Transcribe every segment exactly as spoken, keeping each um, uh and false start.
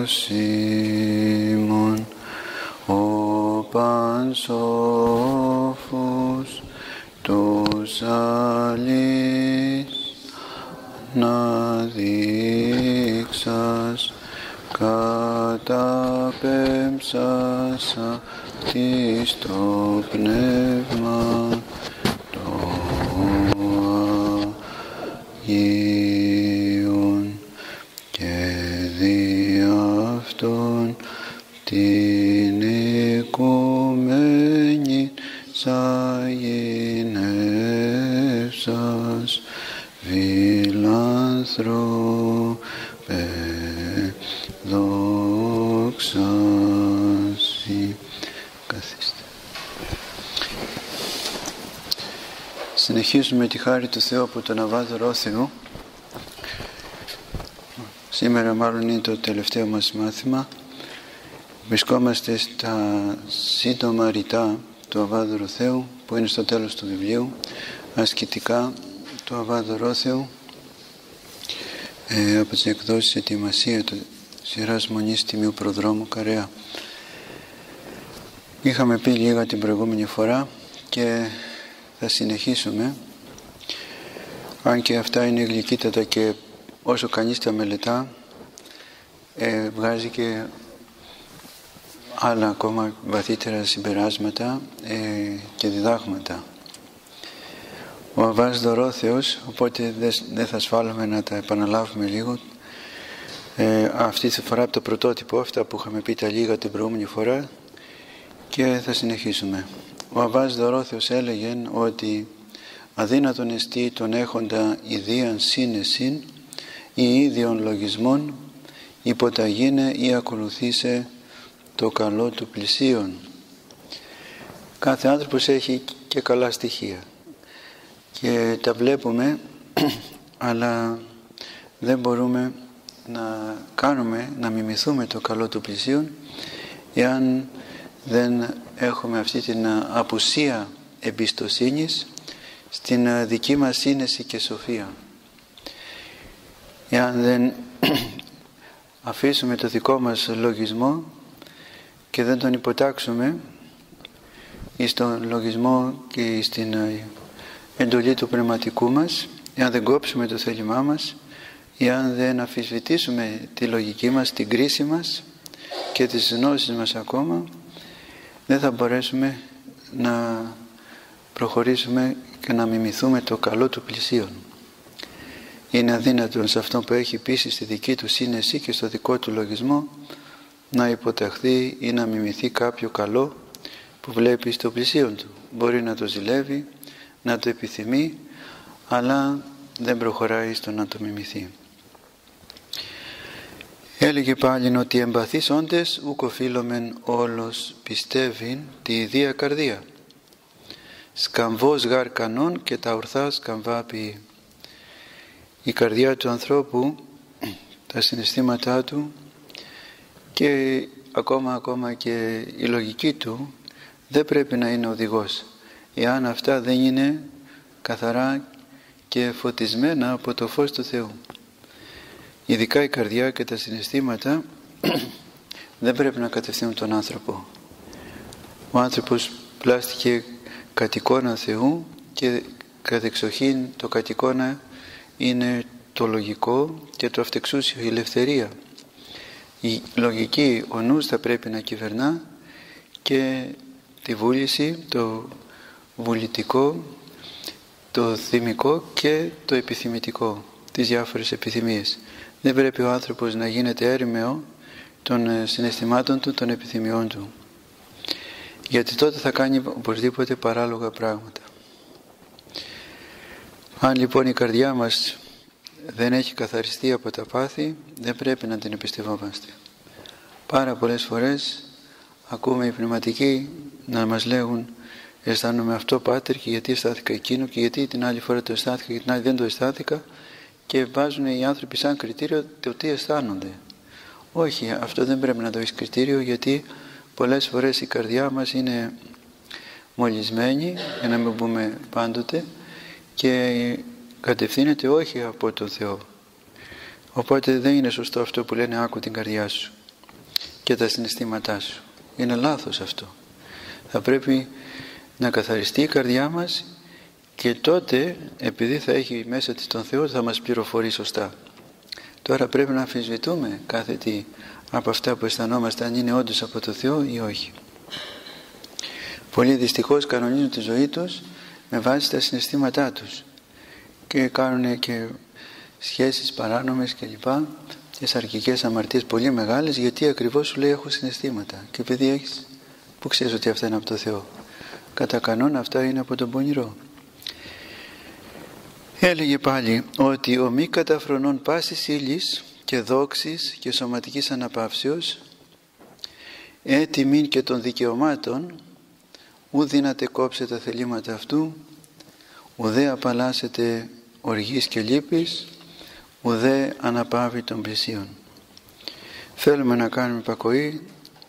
ημών, ο πανσόφους τους αλείς να δείξας, καταπέμψασα της το πνεύμα το Αγίον και δι' αυτόν την οικουμένη σαγηνεύσας φιλάνθρωπε δόξασι. Καθίστε. Συνεχίζουμε τη χάρη του Θεού από τον Αββά Δωρόθεο. Σήμερα μάλλον είναι το τελευταίο μας μάθημα. Βρισκόμαστε στα σύντομα ρητά του Αββά Δωρόθεου που είναι στο τέλος του βιβλίου, ασκητικά του Αββά Δωρόθεου, ε, από τις εκδόσεις Ετοιμασία του σειράς Μονής Τιμίου Προδρόμου Καρέα. Είχαμε πει λίγα την προηγούμενη φορά και θα συνεχίσουμε, αν και αυτά είναι γλυκύτατα και όσο κανείς τα μελετά ε, βγάζει και άλλα ακόμα βαθύτερα συμπεράσματα ε, και διδάγματα. Ο Αββάς Δωρόθεος, οπότε δεν θα ασφάλουμε να τα επαναλάβουμε λίγο. Ε, αυτή τη φορά από το πρωτότυπο, αυτά που είχαμε πει τα λίγα την προηγούμενη φορά, και θα συνεχίσουμε. Ο Αββάς Δωρόθεος έλεγε ότι αδύνατον εστί τον έχοντα ιδίαν σύνεσιν ή ίδιων λογισμών υποταγίνε ή ακολουθήσε το καλό του πλησίον. Κάθε άνθρωπος έχει και καλά στοιχεία και τα βλέπουμε, αλλά δεν μπορούμε να κάνουμε, να μιμηθούμε το καλό του πλησίον εάν δεν έχουμε αυτή την απουσία εμπιστοσύνης στην δική μας σύνεση και σοφία. Εάν δεν αφήσουμε το δικό μας λογισμό και δεν τον υποτάξουμε στον λογισμό και στην εντολή του πνευματικού μας, εάν δεν κόψουμε το θέλημά μας, εάν δεν αμφισβητήσουμε τη λογική μας, την κρίση μας και τις γνώσεις μας ακόμα, δεν θα μπορέσουμε να προχωρήσουμε και να μιμηθούμε το καλό του πλησίον. Είναι αδύνατον σε αυτό που έχει πείσει στη δική του σύνεση και στο δικό του λογισμό να υποταχθεί ή να μιμηθεί κάποιο καλό που βλέπει στο πλησίον του. Μπορεί να το ζηλεύει, να το επιθυμεί, αλλά δεν προχωράει στο να το μιμηθεί. Έλεγε πάλι ότι εμπαθείς όντες ουκ οφείλομεν όλος πιστεύειν τη ιδία καρδία. Σκαμβός γαρ κανόν και τα ορθά σκαμβά ποιή. Η καρδιά του ανθρώπου, τα συναισθήματά του και ακόμα, ακόμα και η λογική του δεν πρέπει να είναι οδηγός, εάν αυτά δεν είναι καθαρά και φωτισμένα από το φως του Θεού. Ειδικά η καρδιά και τα συναισθήματα δεν πρέπει να κατευθύνουν τον άνθρωπο. Ο άνθρωπος πλάστηκε κατ' εικόνα Θεού και κατ' εξοχήν το κατ' εικόνα είναι το λογικό και το αυτεξούσιο, η ελευθερία. Η λογική, ο νους θα πρέπει να κυβερνά και τη βούληση, το βουλητικό, το θυμικό και το επιθυμητικό, τις διάφορες επιθυμίες. Δεν πρέπει ο άνθρωπος να γίνεται έρημεο των συναισθημάτων του, των επιθυμιών του, γιατί τότε θα κάνει οπωσδήποτε παράλογα πράγματα. Αν λοιπόν η καρδιά μας δεν έχει καθαριστεί από τα πάθη, δεν πρέπει να την εμπιστευόμαστε. Πάρα πολλές φορές ακούμε οι πνευματικοί να μας λέγουν αισθάνομαι αυτό πάτερ και γιατί αισθάνθηκα εκείνο και γιατί την άλλη φορά το αισθάνθηκα και την άλλη δεν το αισθάνθηκα, και βάζουν οι άνθρωποι σαν κριτήριο το τι αισθάνονται. Όχι, αυτό δεν πρέπει να το έχει κριτήριο, γιατί πολλές φορές η καρδιά μας είναι μολυσμένη, για να μην πούμε πάντοτε, και κατευθύνεται όχι από τον Θεό. Οπότε δεν είναι σωστό αυτό που λένε άκου την καρδιά σου. και τα συναισθήματά σου. Είναι λάθος αυτό. Θα πρέπει να καθαριστεί η καρδιά μας και τότε, επειδή θα έχει μέσα της τον Θεό, θα μας πληροφορεί σωστά. Τώρα πρέπει να αμφισβητούμε κάθε τι από αυτά που αισθανόμαστε, αν είναι όντως από το Θεό ή όχι. Πολλοί δυστυχώς κανονίζουν τη ζωή τους με βάση τα συναισθήματά τους και κάνουν και σχέσεις παράνομες κλπ. Και σαρκικές αμαρτίες πολύ μεγάλες, γιατί ακριβώς σου λέει έχω συναισθήματα. Και επειδή έχεις, που ξέρεις ότι αυτά είναι από το Θεό? Κατά κανόνα αυτά είναι από τον πονηρό. Έλεγε πάλι ότι ο μη καταφρονών πάσης ύλης και δόξης και σωματικής αναπαύσεως, έτοιμην και των δικαιωμάτων, ου δύναται κόψε τα θελήματα αυτού, ουδέ απαλλάσσεται οργής και λύπης, ουδέ αναπαύει των πλησίων. Θέλουμε να κάνουμε υπακοή,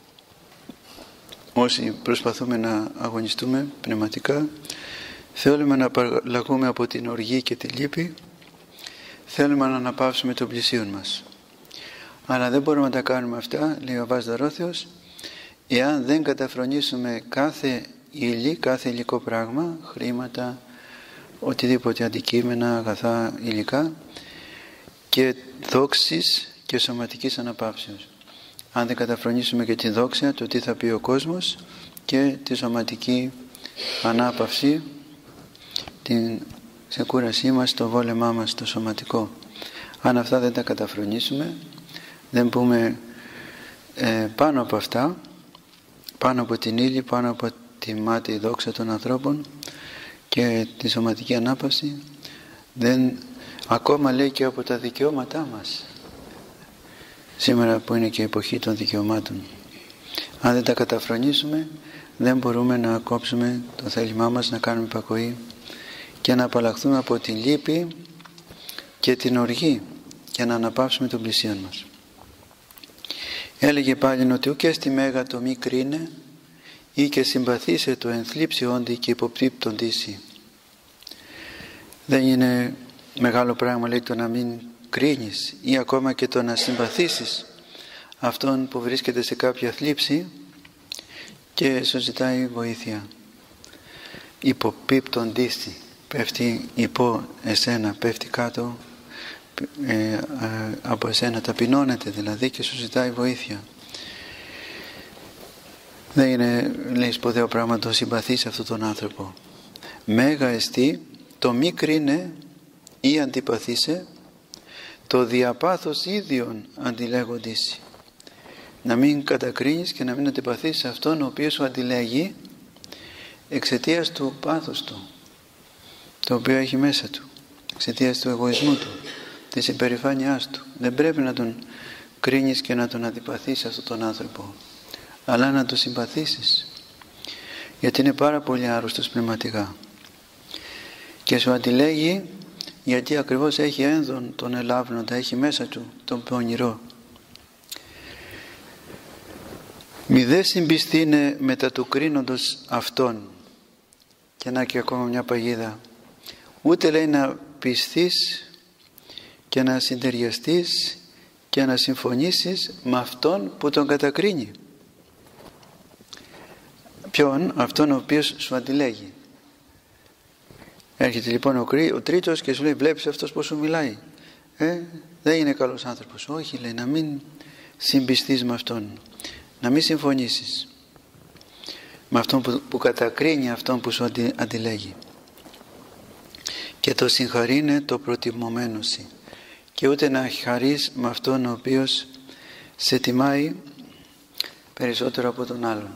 όσοι προσπαθούμε να αγωνιστούμε πνευματικά, θέλουμε να απαλλαγούμε από την οργή και τη λύπη, θέλουμε να αναπαύσουμε των πλησίων μας. Αλλά δεν μπορούμε να τα κάνουμε αυτά, λέει ο Αββάς Δωρόθεος, εάν δεν καταφρονήσουμε κάθε ύλη, κάθε υλικό πράγμα, χρήματα, οτιδήποτε αντικείμενα, αγαθά, υλικά, και δόξης και σωματικής αναπαύσεως. Αν δεν καταφρονήσουμε και τη δόξα, το τι θα πει ο κόσμος, και τη σωματική ανάπαυση, την ξεκούρασή μας, το βόλεμά μας, το σωματικό. Αν αυτά δεν τα καταφρονήσουμε, δεν πούμε ε, πάνω από αυτά, πάνω από την ύλη, πάνω από τη μάταιη δόξα των ανθρώπων και τη σωματική ανάπαυση, δεν, ακόμα λέει και από τα δικαιώματά μας, σήμερα που είναι και η εποχή των δικαιωμάτων, αν δεν τα καταφρονήσουμε, δεν μπορούμε να κόψουμε το θέλημά μας, να κάνουμε υπακοή και να απαλλαχθούμε από τη λύπη και την οργή και να αναπαύσουμε τον πλησίον μας. Έλεγε πάλι ότι ουκ έστι μέγα το μη κρίνε ή και συμπαθήσε το ενθλίψει όντι και υποπτύπτοντήσι. Δεν είναι μεγάλο πράγμα, λέει, το να μην κρίνεις ή ακόμα και το να συμπαθήσεις αυτόν που βρίσκεται σε κάποια θλίψη και σου ζητάει βοήθεια. Υποπτύπτοντήσι, πέφτει υπό εσένα, πέφτει κάτω ε, ε, από εσένα, ταπεινώνεται δηλαδή και σου ζητάει βοήθεια. Δεν είναι, λέει, σπουδαίο πράγμα το συμπαθείς αυτόν τον άνθρωπο. Μέγα εστί το μη κρίνε ή αντιπαθήσε, το διαπάθος ίδιον αντιλέγοντήσι. Να μην κατακρίνεις και να μην αντιπαθείς αυτόν ο οποίος σου αντιλέγει εξαιτίας του πάθους του, το οποίο έχει μέσα του, εξαιτίας του εγωισμού του, της υπερηφάνειάς του. Δεν πρέπει να τον κρίνεις και να τον αντιπαθείς αυτόν τον άνθρωπο, αλλά να τον συμπαθήσεις, γιατί είναι πάρα πολύ άρρωστος πνευματικά και σου αντιλέγει γιατί ακριβώς έχει ένδον τον ελάβνοντα, έχει μέσα του τον πονηρό. Μη δε συμπιστήνε μετά του κρίνοντος αυτόν. Και να και ακόμα μια παγίδα. Ούτε, λέει, να πιστείς και να συντεριαστείς και να συμφωνήσεις με αυτόν που τον κατακρίνει. Ποιον? Αυτόν ο οποίος σου αντιλέγει. Έρχεται λοιπόν ο, ο τρίτος και σου λέει, βλέπεις αυτός πως σου μιλάει, ε, δεν είναι καλός άνθρωπος. Όχι, λέει, να μην συμπιστείς με αυτόν, να μην συμφωνήσεις με αυτόν που, που κατακρίνει αυτόν που σου αντι, αντιλέγει. Και το συγχαρίνε το προτιμωμένο σοι, και ούτε να χαρείς με αυτόν ο οποίος σε τιμάει περισσότερο από τον άλλον.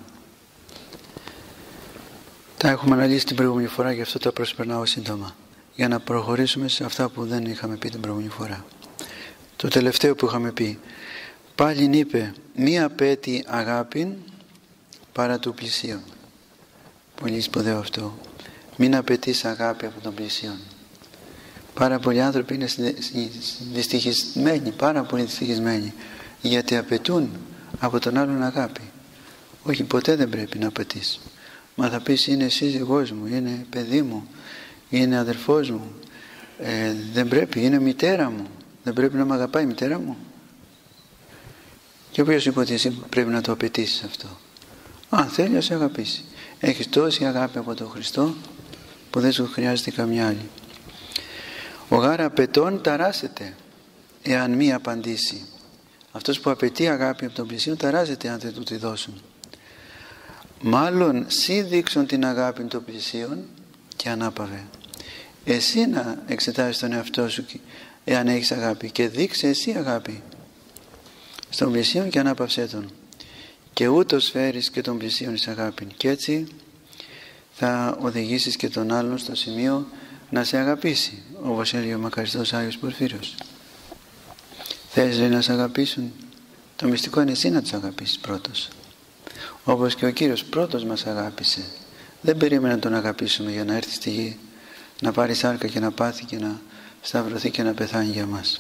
Τα έχουμε αναλύσει την προηγούμενη φορά, γι' αυτό τα προσπερνάω σύντομα, για να προχωρήσουμε σε αυτά που δεν είχαμε πει την προηγούμενη φορά. Το τελευταίο που είχαμε πει, πάλιν είπε, μία απέτει αγάπην παρά του πλησίον. Πολύ σπουδαίο αυτό. Μην απαιτείς αγάπη από τον πλησίον. Πάρα πολλοί άνθρωποι είναι δυστυχισμένοι, πάρα πολύ δυστυχισμένοι, γιατί απαιτούν από τον άλλον αγάπη. Όχι, ποτέ δεν πρέπει να απαιτείς. Μα θα πεις, είναι σύζυγός μου, είναι παιδί μου, είναι αδερφός μου, ε, δεν πρέπει, είναι μητέρα μου, δεν πρέπει να με αγαπάει η μητέρα μου. Και ποιος είπε ότι εσύ πρέπει να το απαιτήσεις αυτό? Αν θέλει, να σε αγαπήσει. Έχεις τόση αγάπη από τον Χριστό που δεν σου χρειάζεται καμιά άλλη. Ο γάρα απαιτών ταράσεται εάν μη απαντήσει. Αυτός που απαιτεί αγάπη από τον πλησίον ταράζεται αν δεν του τη δώσουν. Μάλλον σύ δείξουν την αγάπη των πλησίων και ανάπαβε. Εσύ να εξετάσεις τον εαυτό σου εάν έχεις αγάπη και δείξε εσύ αγάπη στον πλησίον και ανάπαυσέ τον. Και ούτως φέρεις και τον πλησίον εις αγάπη. Και έτσι θα οδηγήσεις και τον άλλον στο σημείο να σε αγαπήσει, όπως έλεγε ο μακαριστός Άγιος Πορφύριος. Θες λέει, να σε αγαπήσουν? Το μυστικό είναι εσύ να τους αγαπήσεις πρώτος. Όπως και ο Κύριος πρώτος μας αγάπησε. Δεν περίμενε να τον αγαπήσουμε για να έρθει στη γη, να πάρει σάρκα και να πάθει και να σταυρωθεί και να πεθάνει για μας.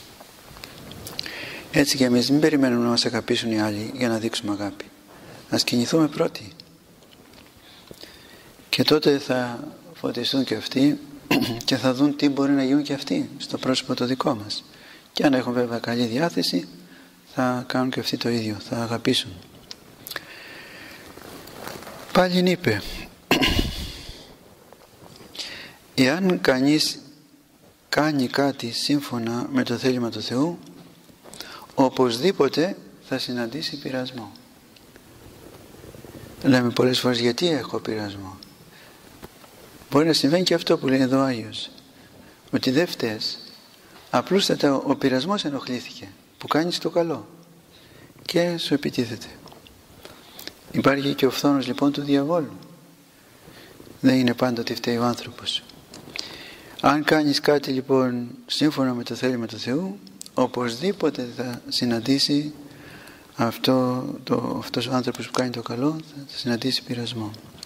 Έτσι και εμείς μην περιμένουμε να μας αγαπήσουν οι άλλοι για να δείξουμε αγάπη. Ας κινηθούμε πρώτοι. Και τότε θα φωτιστούν και αυτοί και θα δουν τι μπορεί να γίνουν και αυτοί στο πρόσωπο το δικό μας. Και αν έχουν βέβαια καλή διάθεση θα κάνουν και αυτοί το ίδιο, θα αγαπήσουν. Πάλι είπε, εάν κανείς κάνει κάτι σύμφωνα με το θέλημα του Θεού, οπωσδήποτε θα συναντήσει πειρασμό. Λέμε πολλές φορές, γιατί έχω πειρασμό? Μπορεί να συμβαίνει και αυτό που λέει εδώ ο Άγιος, ότι δεν φταίς, απλούστατα ο πειρασμός ενοχλήθηκε, που κάνεις το καλό και σου επιτίθεται. Υπάρχει και ο φθόνος λοιπόν του διαβόλου. Δεν είναι πάντα ότι φταίει ο άνθρωπος. Αν κάνεις κάτι λοιπόν σύμφωνα με το θέλημα του Θεού, οπωσδήποτε θα συναντήσει αυτό, το, αυτός ο άνθρωπος που κάνει το καλό, θα συναντήσει πειρασμό.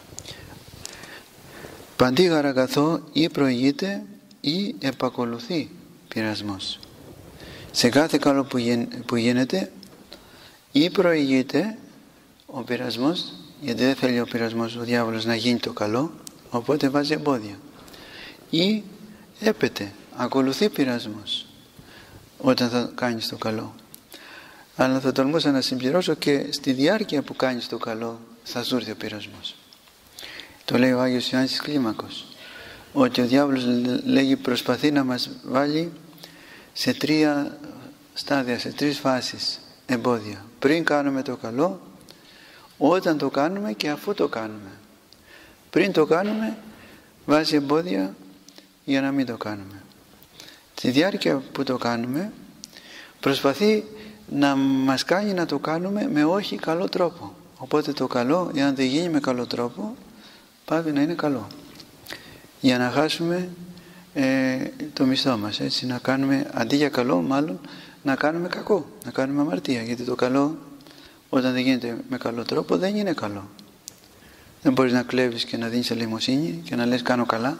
Παντί γαραγαθό ή προηγείται ή επακολουθεί πειρασμός. Σε κάθε καλό που, γι, που γίνεται ή προηγείται ο πειρασμός, γιατί δεν θέλει ο πειρασμός ο διάβολος να γίνει το καλό, οπότε βάζει εμπόδια. Ή έπεται, ακολουθεί πειρασμός όταν θα κάνεις το καλό. Αλλά θα τολμούσα να συμπληρώσω και στη διάρκεια που κάνεις το καλό θα σου έρθει ο πειρασμός. Το λέει ο Άγιος Ιωάννης της Κλίμακος, ότι ο διάβολος λέγει προσπαθεί να μας βάλει σε τρία στάδια, σε τρεις φάσεις εμπόδια. Πριν κάνουμε το καλό, όταν το κάνουμε και αφού το κάνουμε. Πριν το κάνουμε βάζει εμπόδια για να μην το κάνουμε. Στη διάρκεια που το κάνουμε προσπαθεί να μας κάνει να το κάνουμε με όχι καλό τρόπο. Οπότε το καλό, εάν δεν γίνει με καλό τρόπο, πάβει να είναι καλό. Για να χάσουμε ε, το μισθό μας, έτσι, να κάνουμε, αντί για καλό μάλλον, να κάνουμε κακό, να κάνουμε αμαρτία. Γιατί το καλό, όταν δεν γίνεται με καλό τρόπο, δεν είναι καλό. Δεν μπορείς να κλέβεις και να δίνεις ελεημοσύνη και να λες κάνω καλά.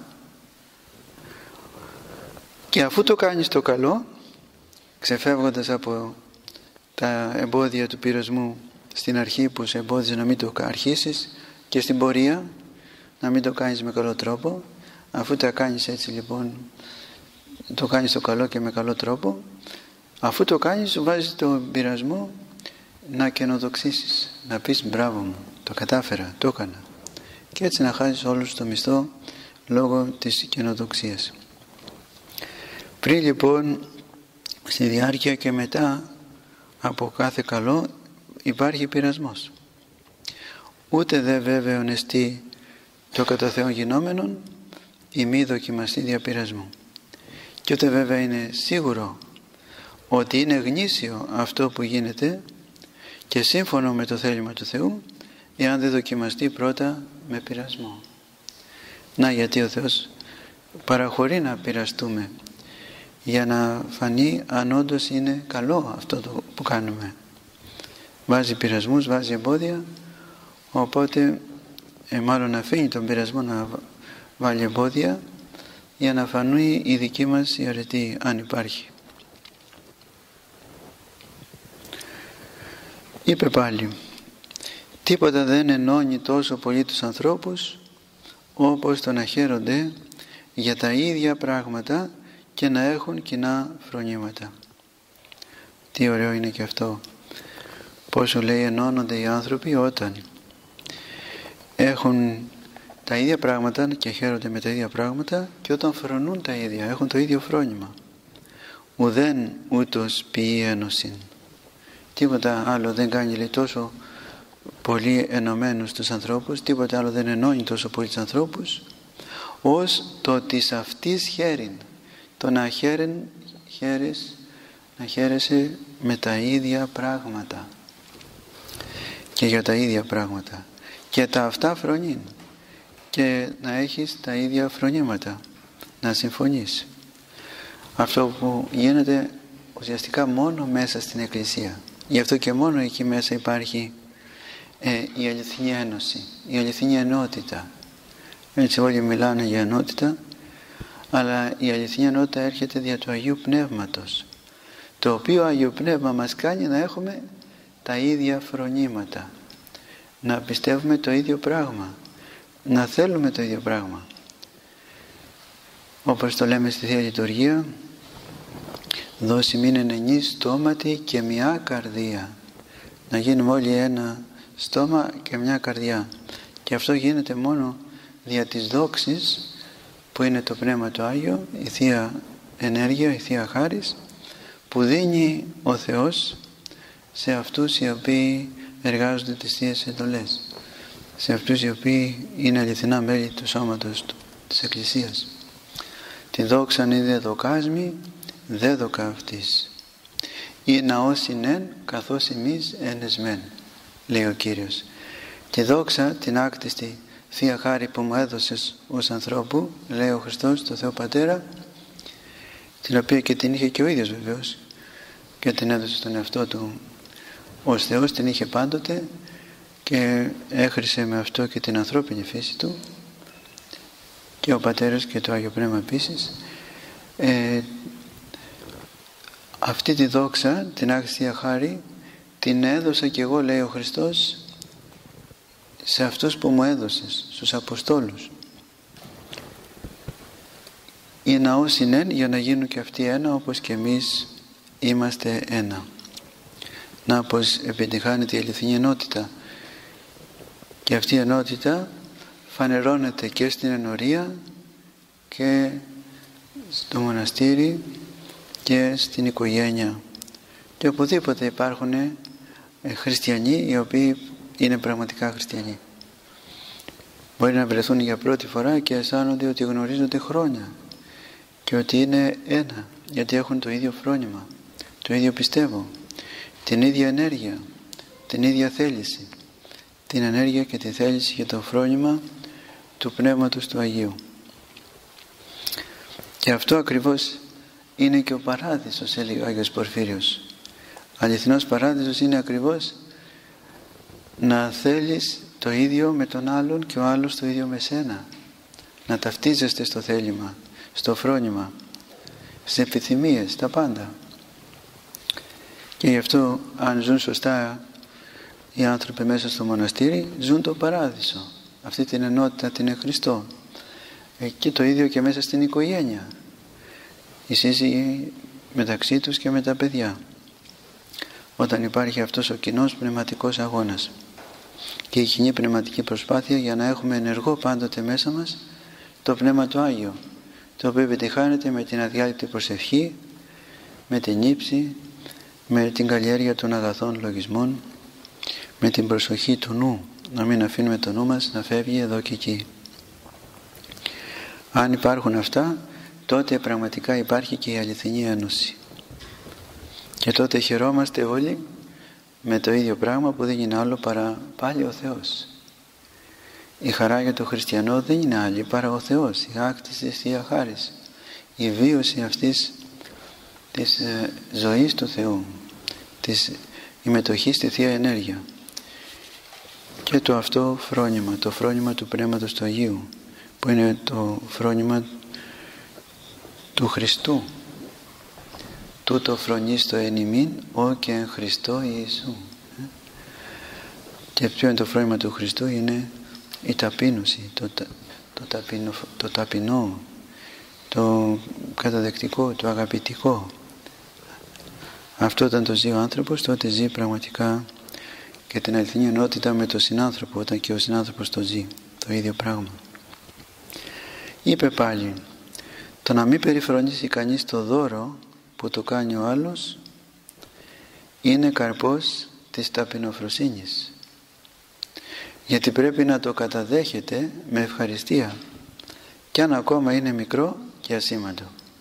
Και αφού το κάνεις το καλό, ξεφεύγοντας από τα εμπόδια του πειρασμού στην αρχή που σε εμπόδιζε να μην το αρχίσεις, και στην πορεία να μην το κάνεις με καλό τρόπο, αφού τα κάνεις έτσι λοιπόν, το κάνεις το καλό και με καλό τρόπο, αφού το κάνεις σου βάζει τον πειρασμό να καινοδοξήσεις, να πεις μπράβο μου, το κατάφερα, το έκανα, και έτσι να χάσεις όλους το μισθό λόγω της καινοδοξίας. Πριν λοιπόν, στη διάρκεια και μετά από κάθε καλό υπάρχει πειρασμός. Ούτε δε βέβαιον εστί το κατά Θεόν γινόμενον η μη δοκιμαστή δια πειρασμού. Και ούτε βέβαια είναι σίγουρο ότι είναι γνήσιο αυτό που γίνεται και σύμφωνο με το θέλημα του Θεού, εάν δεν δοκιμαστεί πρώτα με πειρασμό. Να γιατί ο Θεός παραχωρεί να πειραστούμε για να φανεί αν όντως είναι καλό αυτό το που κάνουμε. Βάζει πειρασμούς, βάζει εμπόδια, οπότε ε, μάλλον αφήνει τον πειρασμό να βάλει εμπόδια για να φανεί η δική μας η αρετή, αν υπάρχει. Είπε πάλι, τίποτα δεν ενώνει τόσο πολύ τους ανθρώπους όπως το να χαίρονται για τα ίδια πράγματα και να έχουν κοινά φρονήματα. Τι ωραίο είναι και αυτό, πόσο λέει ενώνονται οι άνθρωποι όταν έχουν τα ίδια πράγματα και χαίρονται με τα ίδια πράγματα και όταν φρονούν τα ίδια, έχουν το ίδιο φρόνημα. Ουδέν ούτως ποιεί ένωση. Τίποτα άλλο δεν κάνει, λέει, τόσο πολύ ενωμένους τους ανθρώπους, τίποτα άλλο δεν ενώνει τόσο πολύ τους ανθρώπους ως το της αυτής χέριν, το να χαίρεν, χαίρες, να χαίρεσαι με τα ίδια πράγματα και για τα ίδια πράγματα και τα αυτά φρονήν και να έχεις τα ίδια φρονήματα, να συμφωνείς. Αυτό που γίνεται ουσιαστικά μόνο μέσα στην Εκκλησία. Γι' αυτό και μόνο εκεί μέσα υπάρχει ε, η αληθινή ένωση, η αληθινή ενότητα. Έτσι όλοι μιλάνε για ενότητα, αλλά η αληθινή ενότητα έρχεται δια του Αγίου Πνεύματος, το οποίο Άγιο Πνεύμα μας κάνει να έχουμε τα ίδια φρονήματα, να πιστεύουμε το ίδιο πράγμα, να θέλουμε το ίδιο πράγμα. Όπως το λέμε στη Θεία Λειτουργία, δώσει μην ενενή στόματι και μια καρδία. Να γίνουμε όλοι ένα στόμα και μια καρδιά. Και αυτό γίνεται μόνο δια της δόξης που είναι το Πνεύμα του Άγιο, η Θεία Ενέργεια, η Θεία Χάρις, που δίνει ο Θεός σε αυτούς οι οποίοι εργάζονται τις Θείες εντολές, σε αυτούς οι οποίοι είναι αληθινά μέλη του σώματος του, της Εκκλησίας. Τη δόξαν είδε δοκάσμη, δε δοκα αυτής. Ή ναός εινεν καθώς εμείς ενεσμέν, λέει ο Κύριος. Τη δόξα, την άκτιστη Θεία Χάρη που μου έδωσες ως ανθρώπου, λέει ο Χριστός, το Θεό Πατέρα, την οποία και την είχε και ο ίδιος βεβαίως και την έδωσε στον εαυτό του ως Θεός, την είχε πάντοτε και έχρισε με αυτό και την ανθρώπινη φύση του και ο Πατέρας και το Άγιο Πνεύμα επίσης. Ε, αυτή τη δόξα, την άξια χάρη, την έδωσα και εγώ, λέει ο Χριστός, σε αυτούς που μου έδωσες, στους Αποστόλους. Η ναός είναι για να γίνουν και αυτοί ένα, όπως και εμείς είμαστε ένα. Να πως επιτυχάνεται η αληθινή ενότητα. Και αυτή η ενότητα φανερώνεται και στην ενορία και στο μοναστήρι και στην οικογένεια. Και οπουδήποτε υπάρχουν χριστιανοί οι οποίοι είναι πραγματικά χριστιανοί. Μπορεί να βρεθούν για πρώτη φορά και αισθάνονται ότι γνωρίζονται χρόνια και ότι είναι ένα, γιατί έχουν το ίδιο φρόνημα, το ίδιο πιστεύω, την ίδια ενέργεια, την ίδια θέληση, την ενέργεια και τη θέληση για το φρόνημα του Πνεύματος του Αγίου. Και αυτό ακριβώς είναι και ο παράδεισος, έλεγε ο Άγιος Πορφύριος. Αληθινός παράδεισος είναι ακριβώς να θέλεις το ίδιο με τον άλλον και ο άλλος το ίδιο με σένα. Να ταυτίζεστε στο θέλημα, στο φρόνημα, στις επιθυμίες, τα πάντα. Και γι' αυτό αν ζουν σωστά οι άνθρωποι μέσα στο μοναστήρι, ζουν το παράδεισο. Αυτή την ενότητα την είναι Χριστό. Και το ίδιο και μέσα στην οικογένεια. Οι σύζυγοι μεταξύ τους και με τα παιδιά. Όταν υπάρχει αυτός ο κοινός πνευματικός αγώνας και η κοινή πνευματική προσπάθεια για να έχουμε ενεργό πάντοτε μέσα μας το Πνεύμα του Άγιο, το οποίο επιτυχάνεται με την αδιάλειπτη προσευχή, με την ύψη, με την καλλιέργεια των αγαθών λογισμών, με την προσοχή του νου, να μην αφήνουμε το νου μας να φεύγει εδώ και εκεί. Αν υπάρχουν αυτά, τότε πραγματικά υπάρχει και η αληθινή ένωση. Και τότε χαιρόμαστε όλοι με το ίδιο πράγμα που δεν είναι άλλο παρά πάλι ο Θεός. Η χαρά για τον χριστιανό δεν είναι άλλη παρά ο Θεός, η άκτηση της Θεία Χάρις, η βίωση αυτής της ε, ζωής του Θεού, της συμμετοχής στη Θεία Ενέργεια και το αυτό φρόνημα, το φρόνημα του Πνεύματος του Αγίου, που είναι το φρόνημα του Χριστού. Τούτο φρονίστο εν ημίν, ο και εν Χριστώ Ιησού. Και ποιο είναι το φρόνημα του Χριστού? Είναι η ταπείνωση, το, το, ταπεινο, το ταπεινό, το καταδεκτικό, το αγαπητικό. Αυτό όταν το ζει ο άνθρωπος, τότε ζει πραγματικά και την αληθινή ενότητα με τον συνάνθρωπο, όταν και ο συνάνθρωπος το ζει, το ίδιο πράγμα. Είπε πάλι, το να μην περιφρονήσει κανείς το δώρο που το κάνει ο άλλος είναι καρπός της ταπεινοφροσύνης, γιατί πρέπει να το καταδέχεται με ευχαριστία, κι αν ακόμα είναι μικρό και ασήμαντο.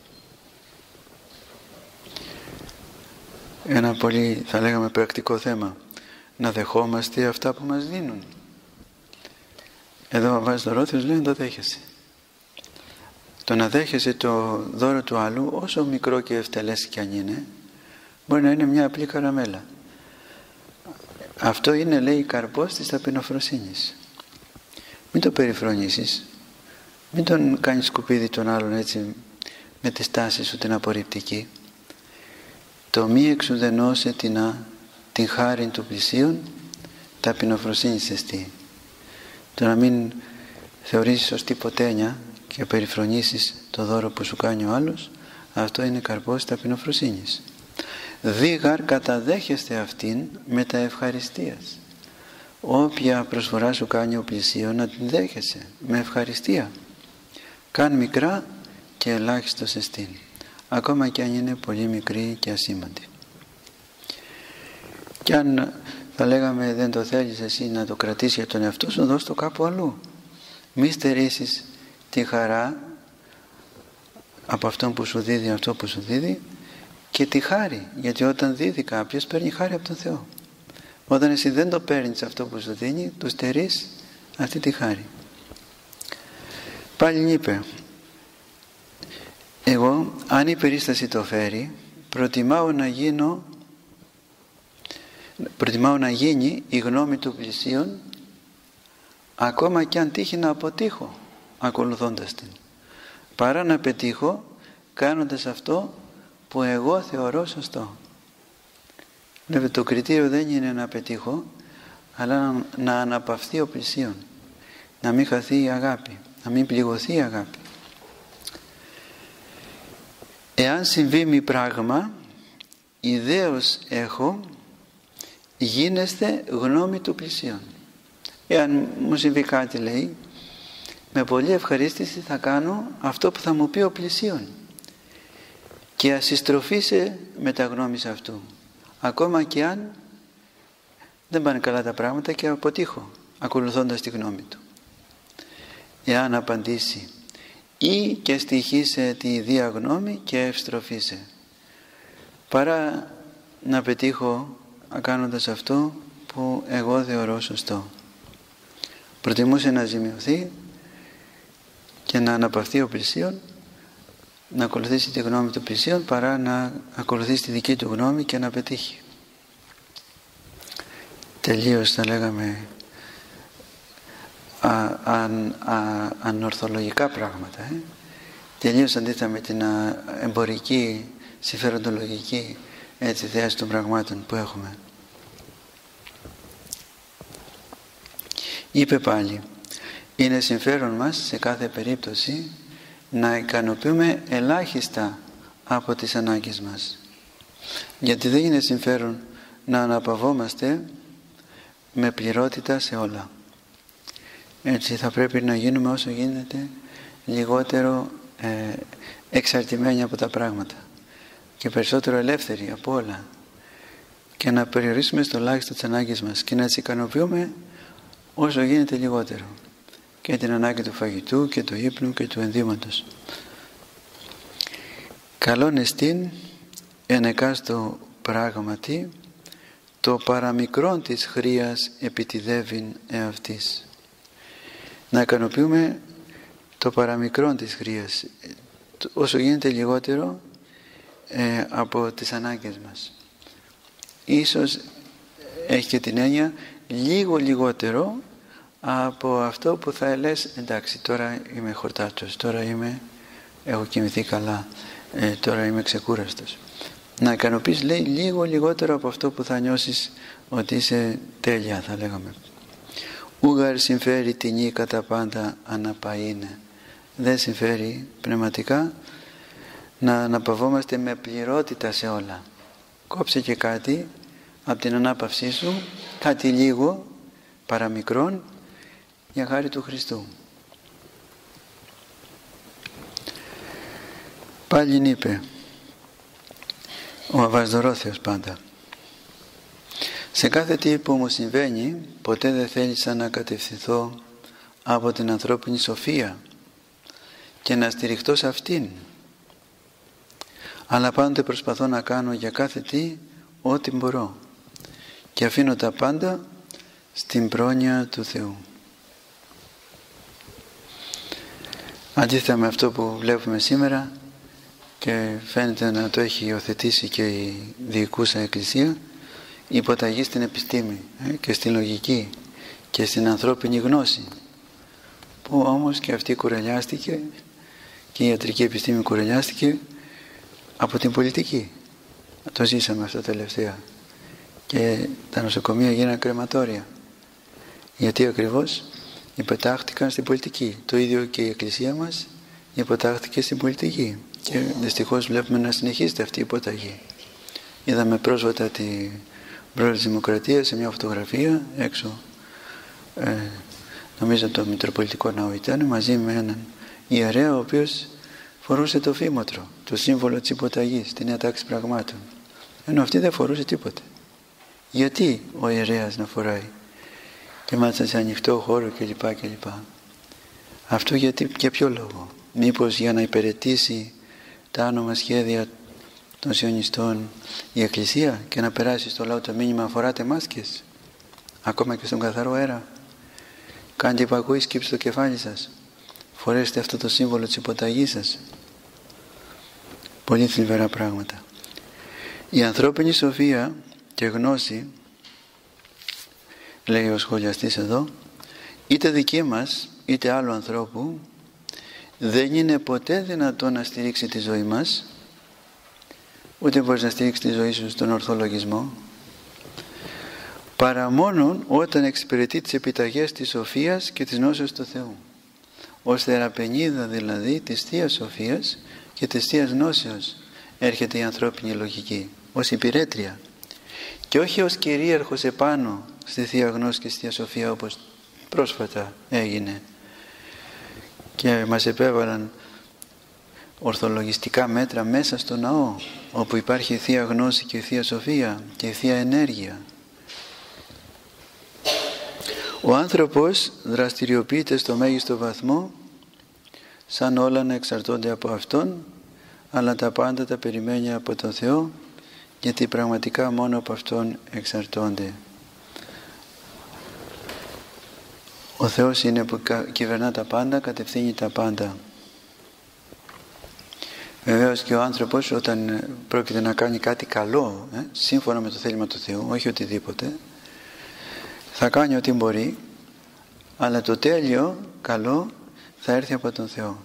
Ένα πολύ, θα λέγαμε, πρακτικό θέμα, να δεχόμαστε αυτά που μας δίνουν. Εδώ ο Βάσδωρόθιος λέει να το δέχεσαι. Το να δέχεσαι το δώρο του άλλου, όσο μικρό και ευτελές κι αν είναι, μπορεί να είναι μια απλή καραμέλα. Αυτό είναι, λέει, καρπός της ταπεινοφροσύνης. Μην το περιφρονήσεις, μην τον κάνεις σκουπίδι τον άλλον έτσι με τη στάση σου την απορριπτική. Το μη εξουδενώσε την, την χάριν του πλησίον ταπεινοφροσύνης εστί. Το να μην θεωρήσεις ως τυποτένια και περιφρονήσεις το δώρο που σου κάνει ο άλλος, αυτό είναι καρπός ταπεινοφροσύνης. Δίγαρ καταδέχεστε αυτήν με τα ευχαριστίας. Όποια προσφορά σου κάνει ο πλησίον, να την δέχεσαι με ευχαριστία. Καν μικρά και ελάχιστος εστίν, ακόμα και αν είναι πολύ μικρή και ασήμαντη. Κι αν θα λέγαμε δεν το θέλεις εσύ να το κρατήσεις για τον εαυτό σου, δώσ' το κάπου αλλού. Μη στερήσεις τη χαρά από αυτόν που σου δίδει αυτό που σου δίδει και τη χάρη, γιατί όταν δίδει κάποιος παίρνει χάρη από τον Θεό. Όταν εσύ δεν το παίρνεις αυτό που σου δίνει, του στερείς αυτή τη χάρη. Πάλι είπε, εγώ αν η περίσταση το φέρει, προτιμάω να γίνω προτιμάω να γίνει η γνώμη του πλησίον, ακόμα και αν τύχει να αποτύχω ακολουθώντας την, παρά να πετύχω κάνοντας αυτό που εγώ θεωρώ σωστό. Βέβαια το κριτήριο δεν είναι να πετύχω, αλλά να αναπαυθεί ο πλησίον, να μην χαθεί η αγάπη, να μην πληγωθεί η αγάπη. Εάν συμβεί μη πράγμα, ιδέως έχω, γίνεστε γνώμη του πλησίον. Εάν μου συμβεί κάτι, λέει, με πολύ ευχαρίστηση θα κάνω αυτό που θα μου πει ο πλησίον και ασυστροφήσε με τα γνώμης αυτού, ακόμα και αν δεν πάνε καλά τα πράγματα και αποτύχω ακολουθώντας τη γνώμη του. Εάν απαντήσει ή και στοιχήσε τη ιδία γνώμη και ευστροφήσε, παρά να πετύχω κάνοντας αυτό που εγώ θεωρώ σωστό. Προτιμούσε να ζημιωθεί και να αναπαυθεί ο πλησίον, να ακολουθήσει τη γνώμη του πλησίον, παρά να ακολουθήσει τη δική του γνώμη και να πετύχει. Τελείως θα λέγαμε α, α, α, ανορθολογικά πράγματα, ε? Τελείως αντίθετα με την α, εμπορική, συμφεροντολογική έτσι θέαση των πραγμάτων που έχουμε. Είπε πάλι, είναι συμφέρον μας σε κάθε περίπτωση να ικανοποιούμε ελάχιστα από τις ανάγκες μας, γιατί δεν είναι συμφέρον να αναπαυόμαστε με πληρότητα σε όλα. Έτσι θα πρέπει να γίνουμε όσο γίνεται λιγότερο ε, εξαρτημένοι από τα πράγματα και περισσότερο ελεύθεροι από όλα, και να περιορίσουμε στο ελάχιστο τις ανάγκες μας και να τις ικανοποιούμε όσο γίνεται λιγότερο, και την ανάγκη του φαγητού και του ύπνου και του ενδύματος. Καλόν εστίν εν εκάστο πράγματι το παραμικρόν της χρείας επιτιδεύειν εαυτής. Να ικανοποιούμε το παραμικρόν της χρείας, όσο γίνεται λιγότερο ε, από τις ανάγκες μας. Ίσως έχει και την έννοια λίγο λιγότερο από αυτό που θα λες, εντάξει, τώρα είμαι χορτάτος, τώρα είμαι, έχω κοιμηθεί καλά, ε, τώρα είμαι ξεκούραστος. Να ικανοποιείς, λέει, λίγο λιγότερο από αυτό που θα νιώσεις ότι είσαι τέλεια, θα λέγαμε. Ούγαρ συμφέρει τινή κατά πάντα αναπαΐνε. Δεν συμφέρει πνευματικά να αναπαυόμαστε με πληρότητα σε όλα. Κόψε και κάτι από την ανάπαυσή σου, κάτι λίγο παραμικρόν για χάρη του Χριστού. Πάλι είπε ο Αββάς Δωρόθεος πάντα: σε κάθε τι που μου συμβαίνει, ποτέ δεν θέλησα να κατευθυνθώ από την ανθρώπινη σοφία και να στηριχτώ σε αυτήν, αλλά πάντοτε προσπαθώ να κάνω για κάθε τι ό,τι μπορώ και αφήνω τα πάντα στην πρόνοια του Θεού. Αντίθετα με αυτό που βλέπουμε σήμερα, και φαίνεται να το έχει υιοθετήσει και η διοικούσα Εκκλησία, η υποταγή στην επιστήμη ε, και στη λογική και στην ανθρώπινη γνώση, που όμως και αυτή κουρελιάστηκε, και η ιατρική επιστήμη κουρελιάστηκε από την πολιτική. Το ζήσαμε αυτό τελευταία, και τα νοσοκομεία γίνανε κρεματόρια, γιατί ακριβώς υποτάχτηκαν στην πολιτική. Το ίδιο και η Εκκλησία μας υποτάχθηκε στην πολιτική, και δυστυχώς βλέπουμε να συνεχίζεται αυτή η υποταγή. Είδαμε πρόσφατα την πρόεδρο της Δημοκρατίας σε μια φωτογραφία έξω, ε, νομίζω το Μητροπολιτικό Ναό ήταν, μαζί με έναν ιερέα ο οποίος φορούσε το φήμοτρο, το σύμβολο της υποταγής, τη νέα τάξη πραγμάτων, ενώ αυτή δεν φορούσε τίποτε. Γιατί ο ιερέας να φοράει, και μάλιστα σε ανοιχτό χώρο κλπ. κλπ. Αυτό γιατί, για ποιο λόγο? Μήπως για να υπηρετήσει τα άνομα σχέδια των σιωνιστών η Εκκλησία και να περάσει στο λαό το μήνυμα: φοράτε μάσκες ακόμα και στον καθαρό αέρα, κάντε υπακούει, σκύψτε το κεφάλι σας, φορέστε αυτό το σύμβολο της υποταγής σας. Πολύ θλιβερά πράγματα. Η ανθρώπινη σοφία και γνώση, λέει ο σχολιαστής εδώ, είτε δική μας είτε άλλου ανθρώπου, δεν είναι ποτέ δυνατό να στηρίξει τη ζωή μας, ούτε μπορείς να στηρίξει τη ζωή σου στον ορθολογισμό, παρά μόνον όταν εξυπηρετεί τις επιταγές της σοφίας και της γνώσεως του Θεού, ως θεραπενίδα δηλαδή της Θείας Σοφίας και της Θείας Γνώσεως έρχεται η ανθρώπινη λογική, ως υπηρέτρια, και όχι ως κυρίαρχος επάνω στη Θεία Γνώση και στη Θεία Σοφία, όπως πρόσφατα έγινε και μας επέβαλαν ορθολογιστικά μέτρα μέσα στο ναό, όπου υπάρχει η Θεία Γνώση και η Θεία Σοφία και η Θεία Ενέργεια. Ο άνθρωπος δραστηριοποιείται στο μέγιστο βαθμό, σαν όλα να εξαρτώνται από Αυτόν, αλλά τα πάντα τα περιμένει από τον Θεό, γιατί πραγματικά μόνο από Αυτόν εξαρτώνται. Ο Θεός είναι που κυβερνά τα πάντα, κατευθύνει τα πάντα. Βεβαίως και ο άνθρωπος, όταν πρόκειται να κάνει κάτι καλό, ε, σύμφωνα με το θέλημα του Θεού, όχι οτιδήποτε, θα κάνει ό,τι μπορεί, αλλά το τέλειο καλό θα έρθει από τον Θεό.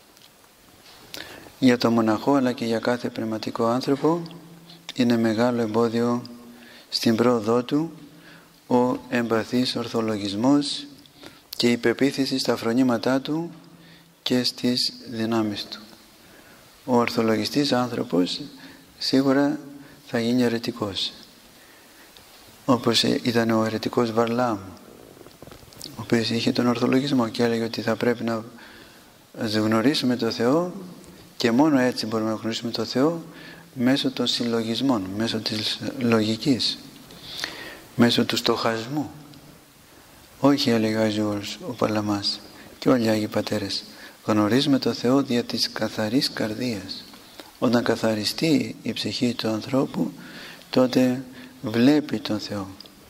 Για τον μοναχό αλλά και για κάθε πνευματικό άνθρωπο είναι μεγάλο εμπόδιο στην πρόοδό του ο εμπαθής ορθολογισμός και η πεποίθηση στα φρονήματά του και στις δυνάμεις του. Ο ορθολογιστής άνθρωπος σίγουρα θα γίνει αιρετικός, όπως ήταν ο αιρετικός Βαρλάμ, ο οποίος είχε τον ορθολογισμό και έλεγε ότι θα πρέπει να γνωρίσουμε το Θεό, και μόνο έτσι μπορούμε να γνωρίσουμε το Θεό, μέσω των συλλογισμών, μέσω της λογικής, μέσω του στοχασμού. Όχι, έλεγε ο Άγιος ο Παλαμάς και όλοι οι Άγιοι Πατέρες, γνωρίζουμε το Θεό δια της καθαρής καρδίας. Όταν καθαριστεί η ψυχή του ανθρώπου, τότε βλέπει τον Θεό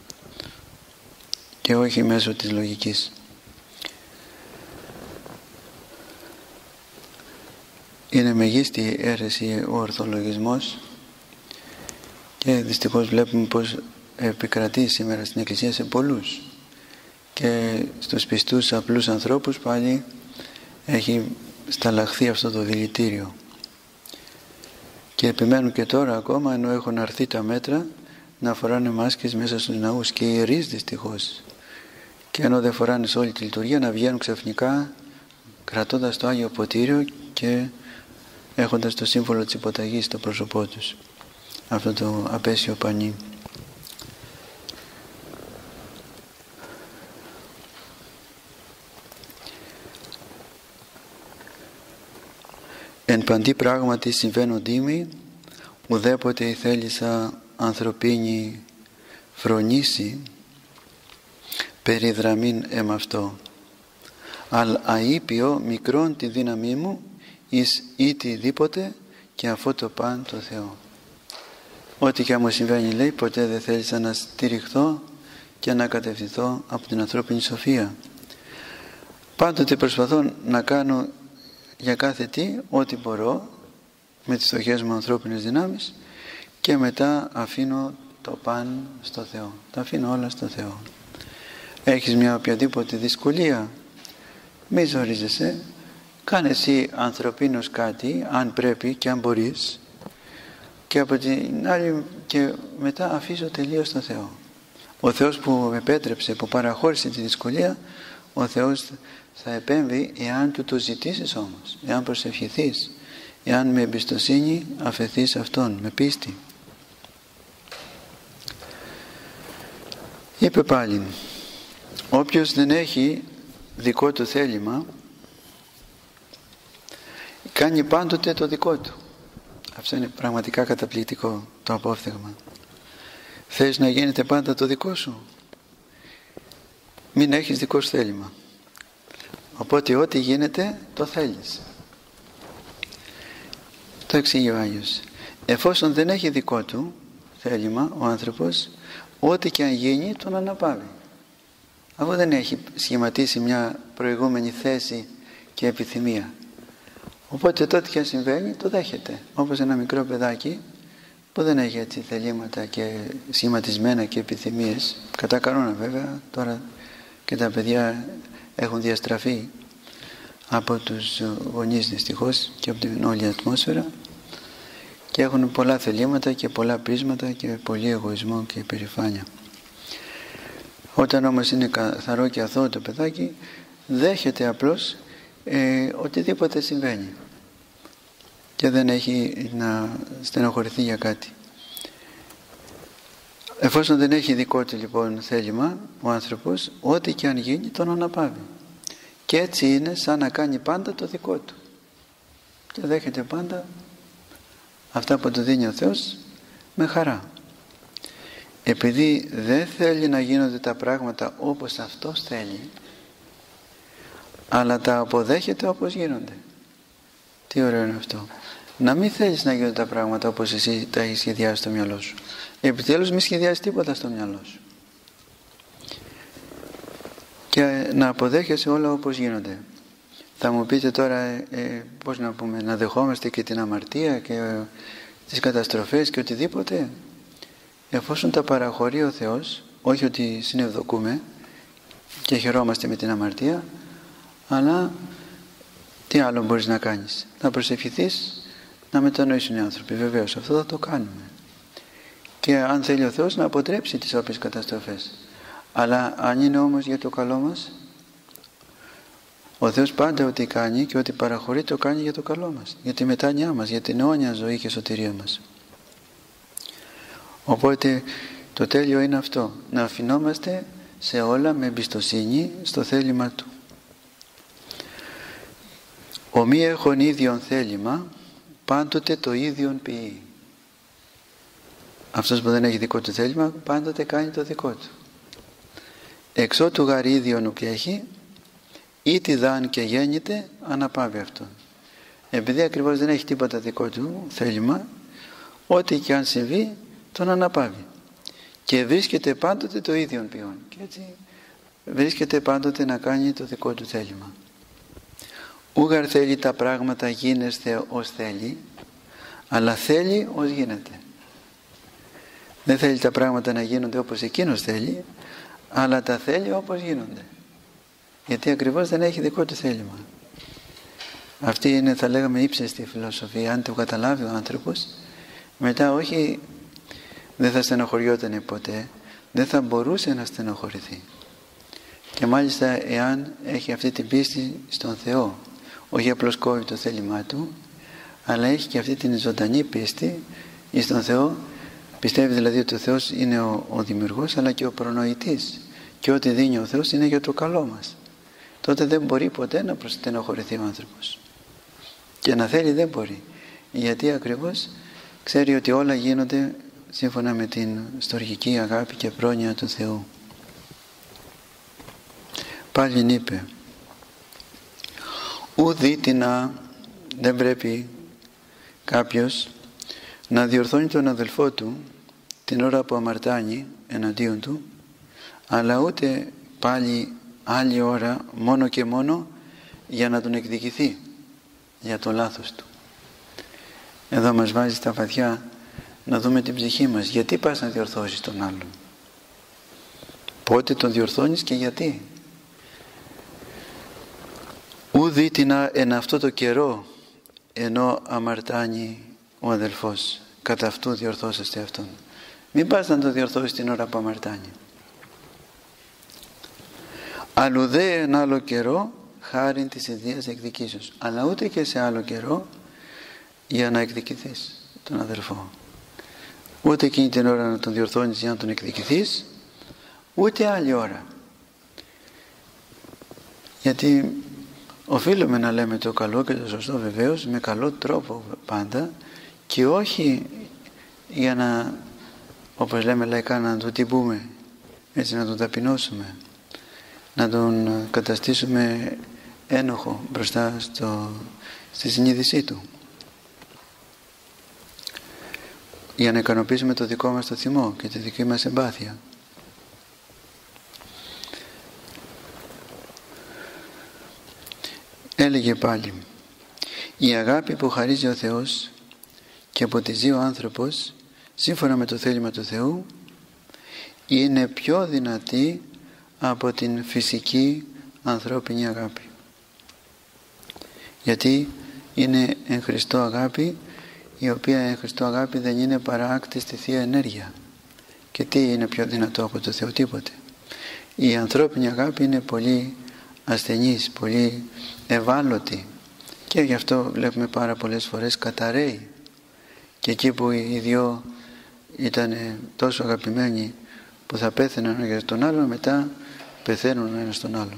και όχι μέσω της λογικής. Είναι μεγίστη αίρεση ο ορθολογισμός, και δυστυχώς βλέπουμε πως επικρατεί σήμερα στην Εκκλησία σε πολλούς, και στους πιστούς απλούς ανθρώπους πάλι έχει σταλαχθεί αυτό το δηλητήριο, και επιμένουν και τώρα ακόμα, ενώ έχουν αρθεί τα μέτρα, να φοράνε μάσκες μέσα στους ναούς, και οι ιερείς δυστυχώς, και ενώ δεν φοράνε σε όλη τη λειτουργία, να βγαίνουν ξαφνικά κρατώντας το Άγιο Ποτήριο και έχοντας το σύμβολο της υποταγής στο πρόσωπό τους, αυτό το απέσιο πανί. Εν παντή πράγματι συμβαίνουν τίμοι, ουδέποτε η θέλησα ανθρωπίνη φρονήσει, περιδραμήν εμαυτό. Αλ αείπιο μικρόν τη δύναμή μου, εις ήτιδήποτε και αφού το παν το Θεό. Ό,τι και αν μου συμβαίνει, λέει, ποτέ δεν θέλησα να στηριχθώ και να κατευθυνθώ από την ανθρώπινη σοφία. Πάντοτε προσπαθώ να κάνω για κάθε τι ό,τι μπορώ με τις φτωχές μου ανθρώπινες δυνάμεις και μετά αφήνω το παν στο Θεό. Τα αφήνω όλα στο Θεό. Έχεις μια οποιαδήποτε δυσκολία, μη ζορίζεσαι, κάνε εσύ ανθρωπίνως κάτι, αν πρέπει και αν μπορείς, και από την άλλη και μετά αφήσω τελείως στο Θεό. Ο Θεός που με επέτρεψε, που παραχώρησε τη δυσκολία, ο Θεός θα επέμβει εάν του το ζητήσεις όμως, εάν προσευχηθείς, εάν με εμπιστοσύνη αφαιθείς Αυτόν, με πίστη. Είπε πάλι, όποιος δεν έχει δικό του θέλημα, κάνει πάντοτε το δικό του. Αυτό είναι πραγματικά καταπληκτικό το απόφθεγμα. Θες να γίνεται πάντα το δικό σου, μην έχεις δικό σου θέλημα. Οπότε ό,τι γίνεται το θέλεις. Το εξηγεί ο Άγιος. Εφόσον δεν έχει δικό του θέλημα ο άνθρωπος, ό,τι και αν γίνει τον αναπαύει. Αφού δεν έχει σχηματίσει μια προηγούμενη θέση και επιθυμία. Οπότε τότε και αν συμβαίνει το δέχεται. Όπως ένα μικρό παιδάκι που δεν έχει έτσι θελήματα και σχηματισμένα και επιθυμίες. Κατά κανόνα βέβαια, τώρα και τα παιδιά έχουν διαστραφεί από τους γονείς δυστυχώς και από την όλη ατμόσφαιρα και έχουν πολλά θελήματα και πολλά πρίσματα και πολύ εγωισμό και υπερηφάνεια. Όταν όμως είναι καθαρό και αθώο το παιδάκι, δέχεται απλώς ε, οτιδήποτε συμβαίνει και δεν έχει να στενοχωρηθεί για κάτι. Εφόσον δεν έχει δικό του λοιπόν θέλημα ο άνθρωπος, ό,τι και αν γίνει τον αναπαύει. Και έτσι είναι σαν να κάνει πάντα το δικό του. Και δέχεται πάντα αυτά που του δίνει ο Θεός με χαρά. Επειδή δεν θέλει να γίνονται τα πράγματα όπως αυτός θέλει, αλλά τα αποδέχεται όπως γίνονται. Τι ωραίο είναι αυτό. Να μην θέλεις να γίνονται τα πράγματα όπως εσύ τα έχεις σχεδιάσει στο μυαλό σου. Επιτέλους μην σχεδιάσεις τίποτα στο μυαλό σου. Και να αποδέχεσαι όλα όπως γίνονται. Θα μου πείτε τώρα ε, πώς να πούμε, να δεχόμαστε και την αμαρτία και ε, τις καταστροφές και οτιδήποτε. Εφόσον τα παραχωρεί ο Θεός, όχι ότι συνευδοκούμε και χαιρόμαστε με την αμαρτία, αλλά τι άλλο μπορείς να κάνεις? Να προσευχηθείς, να μετανοήσουν οι άνθρωποι. Βεβαίως αυτό θα το κάνουμε. Και αν θέλει ο Θεός να αποτρέψει τις όποιες καταστροφές. Αλλά αν είναι όμως για το καλό μας, ο Θεός πάντα ό,τι κάνει και ό,τι παραχωρεί το κάνει για το καλό μας, για τη μετάνοιά μας, για την αιώνια ζωή και σωτηρία μας. Οπότε το τέλειο είναι αυτό, να αφινόμαστε σε όλα με εμπιστοσύνη στο θέλημα Του. Ο μη έχων ίδιον θέλημα πάντοτε το ίδιον ποιεί. Αυτός που δεν έχει δικό του θέλημα πάντοτε κάνει το δικό του. Εξώτου γαρ ίδιον ουκ έχει, ή τι δάν και γέννηται, αναπαύει αυτόν. Επειδή ακριβώς δεν έχει τίποτα δικό του θέλημα, ό,τι και αν συμβεί τον αναπαύει. Και βρίσκεται πάντοτε το ίδιον ποιόν. Και έτσι βρίσκεται πάντοτε να κάνει το δικό του θέλημα. Ούγαρ θέλει τα πράγματα γίνεσθε ως θέλει, αλλά θέλει ως γίνεται. Δεν θέλει τα πράγματα να γίνονται όπως εκείνος θέλει, αλλά τα θέλει όπως γίνονται. Γιατί ακριβώς δεν έχει δικό του θέλημα. Αυτή είναι, θα λέγαμε, ύψιστη φιλοσοφία. Αν το καταλάβει ο άνθρωπος, μετά όχι, δεν θα στενοχωριότανε ποτέ, δεν θα μπορούσε να στενοχωρηθεί. Και μάλιστα εάν έχει αυτή την πίστη στον Θεό, όχι απλώς κόβει το θέλημά του, αλλά έχει και αυτή την ζωντανή πίστη στον Θεό, πιστεύει δηλαδή ότι ο Θεός είναι ο, ο δημιουργός αλλά και ο προνοητής και ό,τι δίνει ο Θεός είναι για το καλό μας. Τότε δεν μπορεί ποτέ να προστενοχωρηθεί ο άνθρωπος. Και να θέλει δεν μπορεί. Γιατί ακριβώς ξέρει ότι όλα γίνονται σύμφωνα με την στοργική αγάπη και πρόνοια του Θεού. Πάλι είπε, ου δίτινα, δεν πρέπει κάποιος να διορθώνει τον αδελφό του την ώρα που αμαρτάνει εναντίον του, αλλά ούτε πάλι άλλη ώρα μόνο και μόνο για να τον εκδικηθεί για το λάθος του. Εδώ μας βάζει στα βαθιά να δούμε την ψυχή μας. Γιατί πας να διορθώσεις τον άλλον? Πότε τον διορθώνεις και γιατί? Ου δίτινα εν αυτό το καιρό, ενώ αμαρτάνει ο αδελφός, κατά αυτού διορθώσαστε αυτόν. Μην πας να το διορθώσεις την ώρα που αμαρτάνει. Αλλουδέ εν άλλο καιρό χάριν της ιδίας εκδικήσεως. Αλλά ούτε και σε άλλο καιρό για να εκδικηθείς τον αδελφό. Ούτε εκείνη την ώρα να τον διορθώνεις για να τον εκδικηθείς, ούτε άλλη ώρα. Γιατί οφείλουμε να λέμε το καλό και το σωστό βεβαίως, με καλό τρόπο πάντα, και όχι για να, όπως λέμε λαϊκά, να τον τυπούμε, έτσι να τον ταπεινώσουμε, να τον καταστήσουμε ένοχο μπροστά στο, στη συνείδησή του, για να ικανοποιήσουμε το δικό μας το θυμό και τη δική μας εμπάθεια. Έλεγε πάλι, η αγάπη που χαρίζει ο Θεός και που τη ζει ο άνθρωπος σύμφωνα με το θέλημα του Θεού είναι πιο δυνατή από την φυσική ανθρώπινη αγάπη. Γιατί είναι εν Χριστώ αγάπη, η οποία εν Χριστώ αγάπη δεν είναι παρά άκτη στη Θεία Ενέργεια. Και τι είναι πιο δυνατό από το Θεό? Τίποτε. Η ανθρώπινη αγάπη είναι πολύ ασθενής, πολύ ευάλωτη, και γι' αυτό βλέπουμε πάρα πολλές φορές καταραίει. Και εκεί που οι δυο ήταν τόσο αγαπημένοι που θα πέθαιναν ένα για τον άλλον, μετά πεθαίνουν ένα στον άλλον.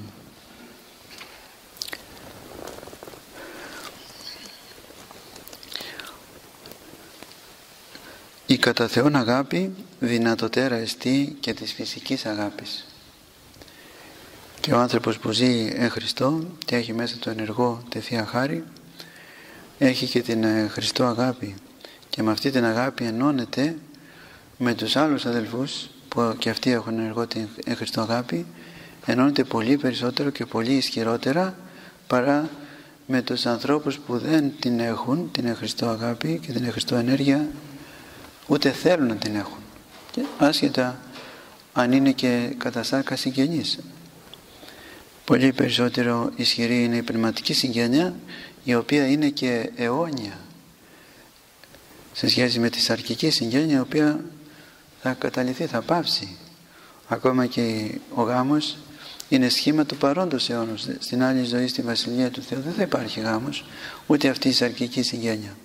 Η κατά Θεόν αγάπη δυνατοτέρα εστί και της φυσικής αγάπης. Και ο άνθρωπος που ζει εν Χριστώ και έχει μέσα το ενεργό τη Θεία Χάρη, έχει και την Χριστό αγάπη, και με αυτή την αγάπη ενώνεται με τους άλλους αδελφούς που και αυτοί έχουν ενεργό την εν Χριστώ αγάπη, ενώνεται πολύ περισσότερο και πολύ ισχυρότερα παρά με τους ανθρώπους που δεν την έχουν την εν Χριστώ αγάπη και την εν Χριστώ ενέργεια, ούτε θέλουν να την έχουν, και άσχετα αν είναι και κατά σάρκα συγγενείς. Πολύ περισσότερο ισχυρή είναι η πνευματική συγγένεια, η οποία είναι και αιώνια σε σχέση με τη σαρκική συγγένεια, η οποία θα καταλυθεί, θα πάψει. Ακόμα και ο γάμος είναι σχήμα του παρόντος αιώνος. Στην άλλη ζωή, στη Βασιλεία του Θεού, δεν θα υπάρχει γάμος, ούτε αυτή η σαρκική συγγένεια.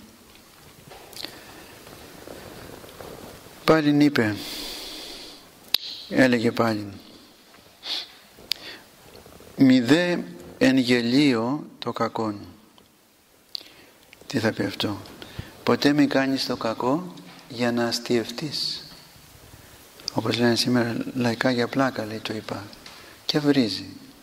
Πάλιν είπε, έλεγε πάλιν, μη δε εν γελίο το κακόν. Τι θα πει αυτό? Ποτέ μην κάνεις το κακό για να αστιευτείς. Όπως λένε σήμερα λαϊκά, για πλάκα, λέει, το είπα, και βρίζει.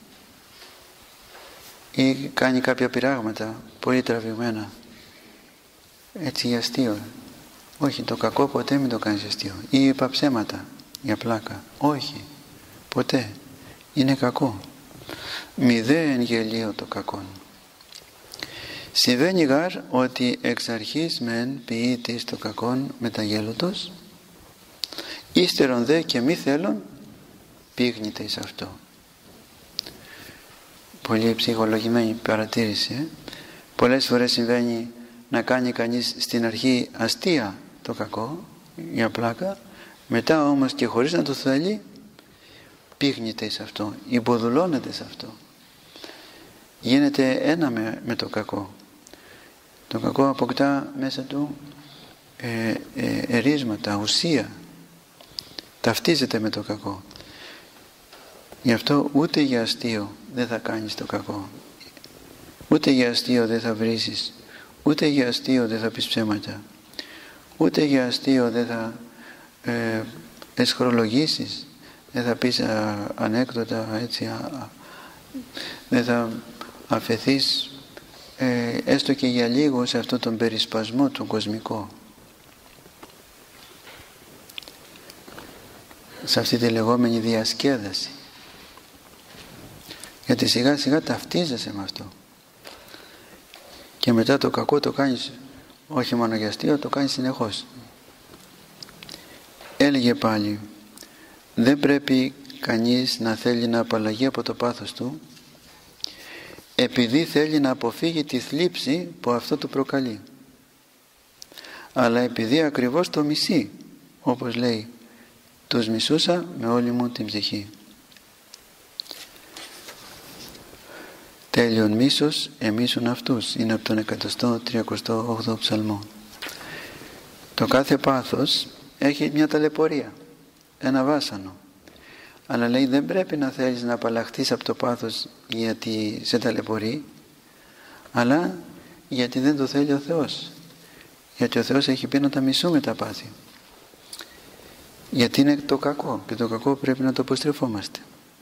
Ή κάνει κάποια πειράγματα πολύ τραβηγμένα, έτσι για αστείο. Όχι, το κακό ποτέ μην το κάνεις αστείο. Ή είπα ψέματα για πλάκα. Όχι, ποτέ. Είναι κακό. Μη δε εν γελίο το κακόν. Συμβαίνει γάρ ότι εξ αρχής μεν ποιήτης το κακόν μεταγέλωτος, ύστερον δε και μη θέλον πήγνεται εις αυτό. Πολύ ψυχολογημένη παρατήρηση. Ε? Πολλές φορές συμβαίνει να κάνει κανείς στην αρχή αστεία το κακό, για πλάκα, μετά όμως και χωρίς να το θέλει πήγνεται εις αυτό, υποδουλώνεται σε αυτό. Γίνεται ένα με, με το κακό. Το κακό αποκτά μέσα του ε, ε, ερίσματα, ουσία. Ταυτίζεται με το κακό. Γι' αυτό ούτε για αστείο δεν θα κάνεις το κακό. Ούτε για αστείο δεν θα βρήσεις Ούτε για αστείο δεν θα πεις ψέματα. Ούτε για αστείο δεν θα ε, εσχρολογήσεις. Δεν θα πεις α, ανέκδοτα, έτσι, α, δεν θα αφεθείς ε, έστω και για λίγο σε αυτόν τον περισπασμό τον κοσμικό. Σε αυτή τη λεγόμενη διασκέδαση. Γιατί σιγά σιγά ταυτίζεσαι με αυτό. Και μετά το κακό το κάνεις όχι μόνο για αστείο, το κάνεις συνεχώς. Έλεγε πάλι, δεν πρέπει κανείς να θέλει να απαλλαγεί από το πάθος του επειδή θέλει να αποφύγει τη θλίψη που αυτό του προκαλεί, αλλά επειδή ακριβώς το μισεί, όπως λέει, τους μισούσα με όλη μου την ψυχή. Τέλειον μίσος εμίσουν αυτούς, είναι από τον εκατοστό τριακοστό όγδοο ψαλμό. Το κάθε πάθος έχει μια ταλαιπωρία, ένα βάσανο, αλλά λέει δεν πρέπει να θέλεις να απαλλαχθείς από το πάθος γιατί σε ταλαιπωρεί, αλλά γιατί δεν το θέλει ο Θεός, γιατί ο Θεός έχει πει να τα μισούμε τα πάθη, γιατί είναι το κακό και το κακό πρέπει να το αποστρεφόμαστε.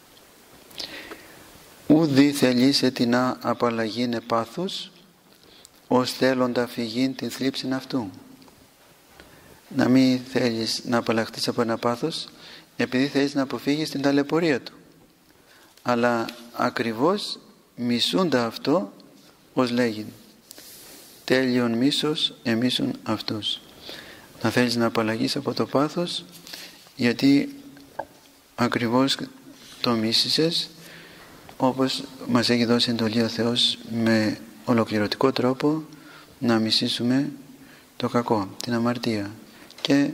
Ουδή θελήσε την απαλλαγήν πάθους ως θέλοντα φυγήν την θλίψην αυτού. Να μην θέλεις να απαλλαχθείς από ένα πάθος επειδή θέλεις να αποφύγεις την ταλαιπωρία του, αλλά ακριβώς μισούντα αυτό, ως λέγει, τέλειον μίσος εμίσουν αυτούς. Να θέλεις να απαλλαγείς από το πάθος γιατί ακριβώς το μίσησες, όπως μας έχει δώσει εντολή ο Θεός με ολοκληρωτικό τρόπο να μισήσουμε το κακό, την αμαρτία και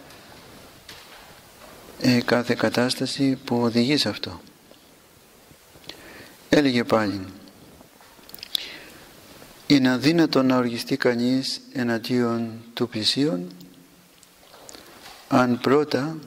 ε, κάθε κατάσταση που οδηγεί σε αυτό. Έλεγε πάλι, είναι αδύνατο να οργιστεί κανείς εναντίον του πλησίον αν πρώτα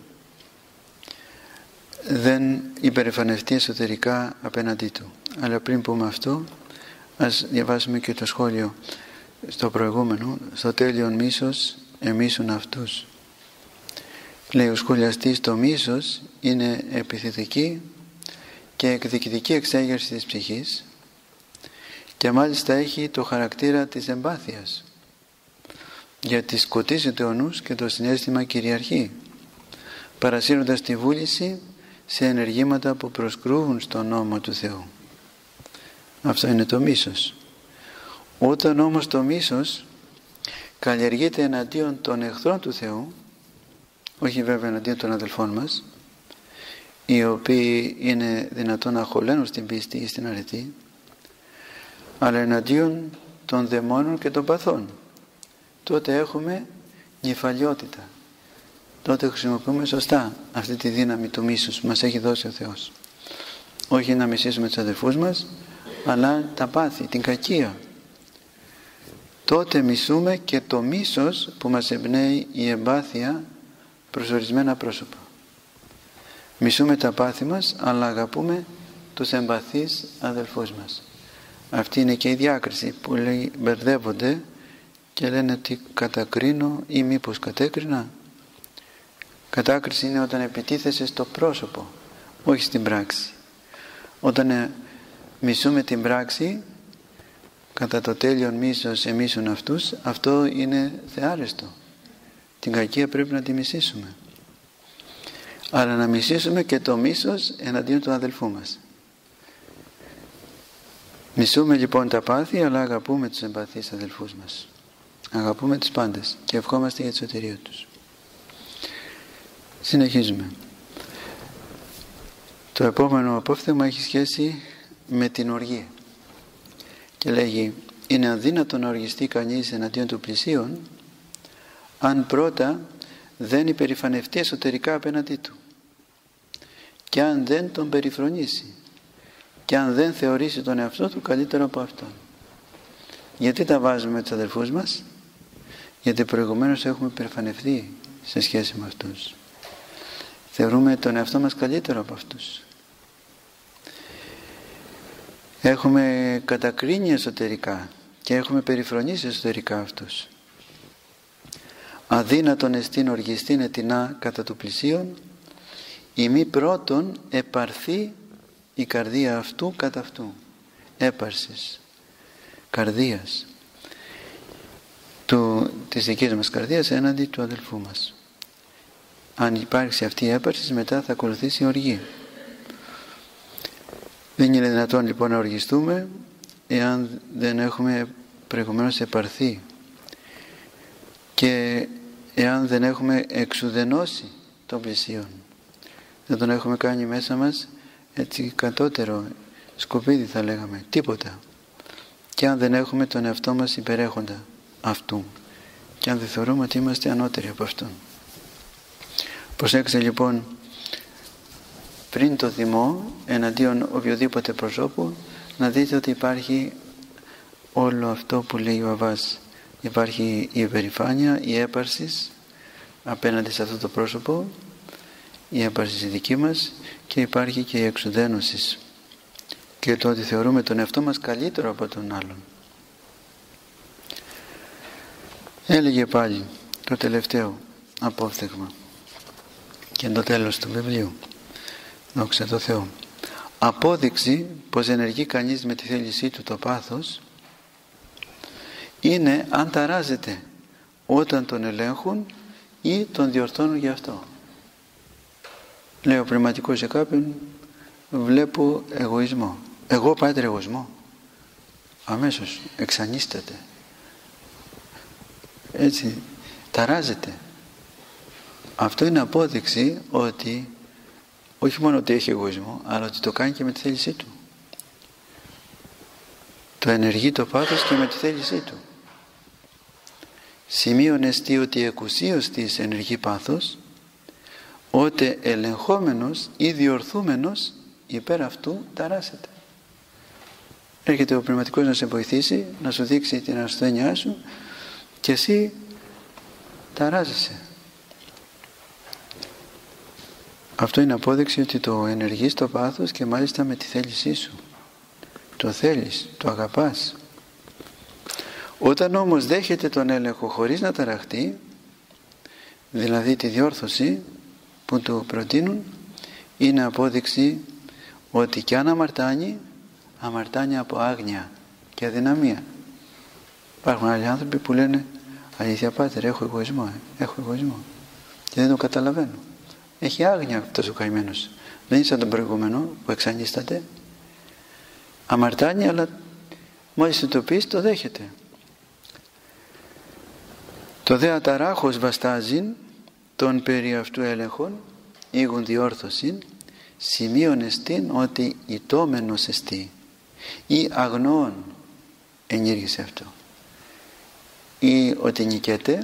δεν υπερηφανευτεί εσωτερικά απέναντί του. Αλλά πριν πούμε αυτό, ας διαβάσουμε και το σχόλιο στο προηγούμενο, στο τέλειον μίσος εμίσουν αυτούς. Λέει ο σχολιαστής, το μίσος είναι επιθετική και εκδικητική εξέγερση της ψυχής και μάλιστα έχει το χαρακτήρα της εμπάθειας, γιατί σκοτίζεται ο νους και το συναίσθημα κυριαρχεί, παρασύροντας τη βούληση σε ενεργήματα που προσκρούουν στον νόμο του Θεού. Αυτό είναι το μίσος. Όταν όμως το μίσος καλλιεργείται εναντίον των εχθρών του Θεού, όχι βέβαια εναντίον των αδελφών μας, οι οποίοι είναι δυνατόν να χωλένουν στην πίστη ή στην αρετή, αλλά εναντίον των δαιμόνων και των παθών, τότε έχουμε νυφαλιότητα. Τότε χρησιμοποιούμε σωστά αυτή τη δύναμη του μίσους που μας έχει δώσει ο Θεός. Όχι να μισήσουμε τους αδελφούς μας, αλλά τα πάθη, την κακία. Τότε μισούμε και το μίσος που μας εμπνέει η εμπάθεια προς ορισμένα πρόσωπα. Μισούμε τα πάθη μας, αλλά αγαπούμε τους εμπαθείς αδελφούς μας. Αυτή είναι και η διάκριση που λέει, μπερδεύονται και λένε ότι κατακρίνω ή μήπως κατέκρινα. Κατάκριση είναι όταν επιτίθεσαι στο πρόσωπο, όχι στην πράξη. Όταν μισούμε την πράξη, κατά το τέλειον μίσος εμίσουν αυτούς, αυτό είναι θεάρεστο. Την κακία πρέπει να τη μισήσουμε. Αλλά να μισήσουμε και το μίσος εναντίον του αδελφού μας. Μισούμε λοιπόν τα πάθη, αλλά αγαπούμε τους εμπαθείς αδελφούς μας. Αγαπούμε τους πάντες και ευχόμαστε για τη σωτηρία τους. Συνεχίζουμε. Το επόμενο απόφθεγμα έχει σχέση με την οργή. Και λέγει, είναι αδύνατο να οργιστεί κανείς εναντίον του πλησίον αν πρώτα δεν υπερηφανευτεί εσωτερικά απέναντί του και αν δεν τον περιφρονήσει και αν δεν θεωρήσει τον εαυτό του καλύτερο από αυτόν. Γιατί τα βάζουμε με τους αδελφούς μας? Γιατί προηγουμένως έχουμε υπερηφανευτεί σε σχέση με αυτούς. Θεωρούμε τον εαυτό μας καλύτερο από αυτούς. Έχουμε κατακρίνει εσωτερικά και έχουμε περιφρονήσει εσωτερικά αυτούς. Αδύνατον εστίν οργιστήν ετινά κατά του πλησίον, η μη πρώτον επαρθεί η καρδία αυτού κατά αυτού. Έπαρσης καρδίας του, της δικής μας καρδίας έναντι του αδελφού μας. Αν υπάρξει αυτή η έπαρση, μετά θα ακολουθήσει η οργή. Δεν είναι δυνατόν λοιπόν να οργιστούμε εάν δεν έχουμε προηγουμένως επαρθεί και εάν δεν έχουμε εξουδενώσει τον πλησίον. Δεν τον έχουμε κάνει μέσα μας έτσι κατώτερο σκουπίδι, θα λέγαμε, τίποτα. Και αν δεν έχουμε τον εαυτό μας υπερέχοντα αυτού και αν δεν θεωρούμε ότι είμαστε ανώτεροι από αυτόν. Προσέξτε λοιπόν, πριν το θυμό εναντίον οποιοδήποτε προσώπου, να δείτε ότι υπάρχει όλο αυτό που λέει ο Αββάς. Υπάρχει η υπερηφάνεια, η έπαρση απέναντι σε αυτό το πρόσωπο, η έπαρση δική μας, και υπάρχει και η εξουδένωση και το ότι θεωρούμε τον εαυτό μας καλύτερο από τον άλλον. Έλεγε πάλι το τελευταίο απόφθεγμα και το τέλος του βιβλίου, δόξα τω Θεώ. Απόδειξη πως ενεργεί κανείς με τη θέλησή του το πάθος είναι αν ταράζεται όταν τον ελέγχουν ή τον διορθώνουν γι' αυτό. Λέει ο πνευματικός σε κάποιον, βλέπω εγωισμό. Εγώ πάτερ εγωισμό. Αμέσως εξανίσταται. Έτσι ταράζεται. Αυτό είναι απόδειξη ότι όχι μόνο ότι έχει εγωισμό, αλλά ότι το κάνει και με τη θέλησή του. Το ενεργεί το πάθος και με τη θέλησή του. Σημείων εστί ότι εκουσίως της ενεργεί πάθος, ότε ελεγχόμενος ή διορθούμενος υπέρ αυτού ταράσεται. Έρχεται ο πνευματικός να σε βοηθήσει, να σου δείξει την ασθένειά σου και εσύ ταράζεσαι. Αυτό είναι απόδειξη ότι το ενεργείς το πάθος και μάλιστα με τη θέλησή σου. Το θέλεις, το αγαπάς. Όταν όμως δέχεται τον έλεγχο χωρίς να ταραχτεί, δηλαδή τη διόρθωση που του προτείνουν, είναι απόδειξη ότι και αν αμαρτάνει, αμαρτάνει από άγνοια και αδυναμία. Υπάρχουν άλλοι άνθρωποι που λένε, αλήθεια πάτερ, έχω εγωισμό, ε, έχω εγωισμό και δεν το καταλαβαίνω. Έχει άγνοια αυτός ο καημένος. Δεν είναι σαν τον προηγούμενο που εξανίσταται. Αμαρτάνει, αλλά μόλις το πεις το δέχεται. Το δε αταράχος βαστάζειν των περί αυτού έλεγχων ήγουν διόρθωσιν, σημείων εστίν ότι ηττόμενος εστί ή αγνοών ενήργησε αυτό, ή ότι νικέται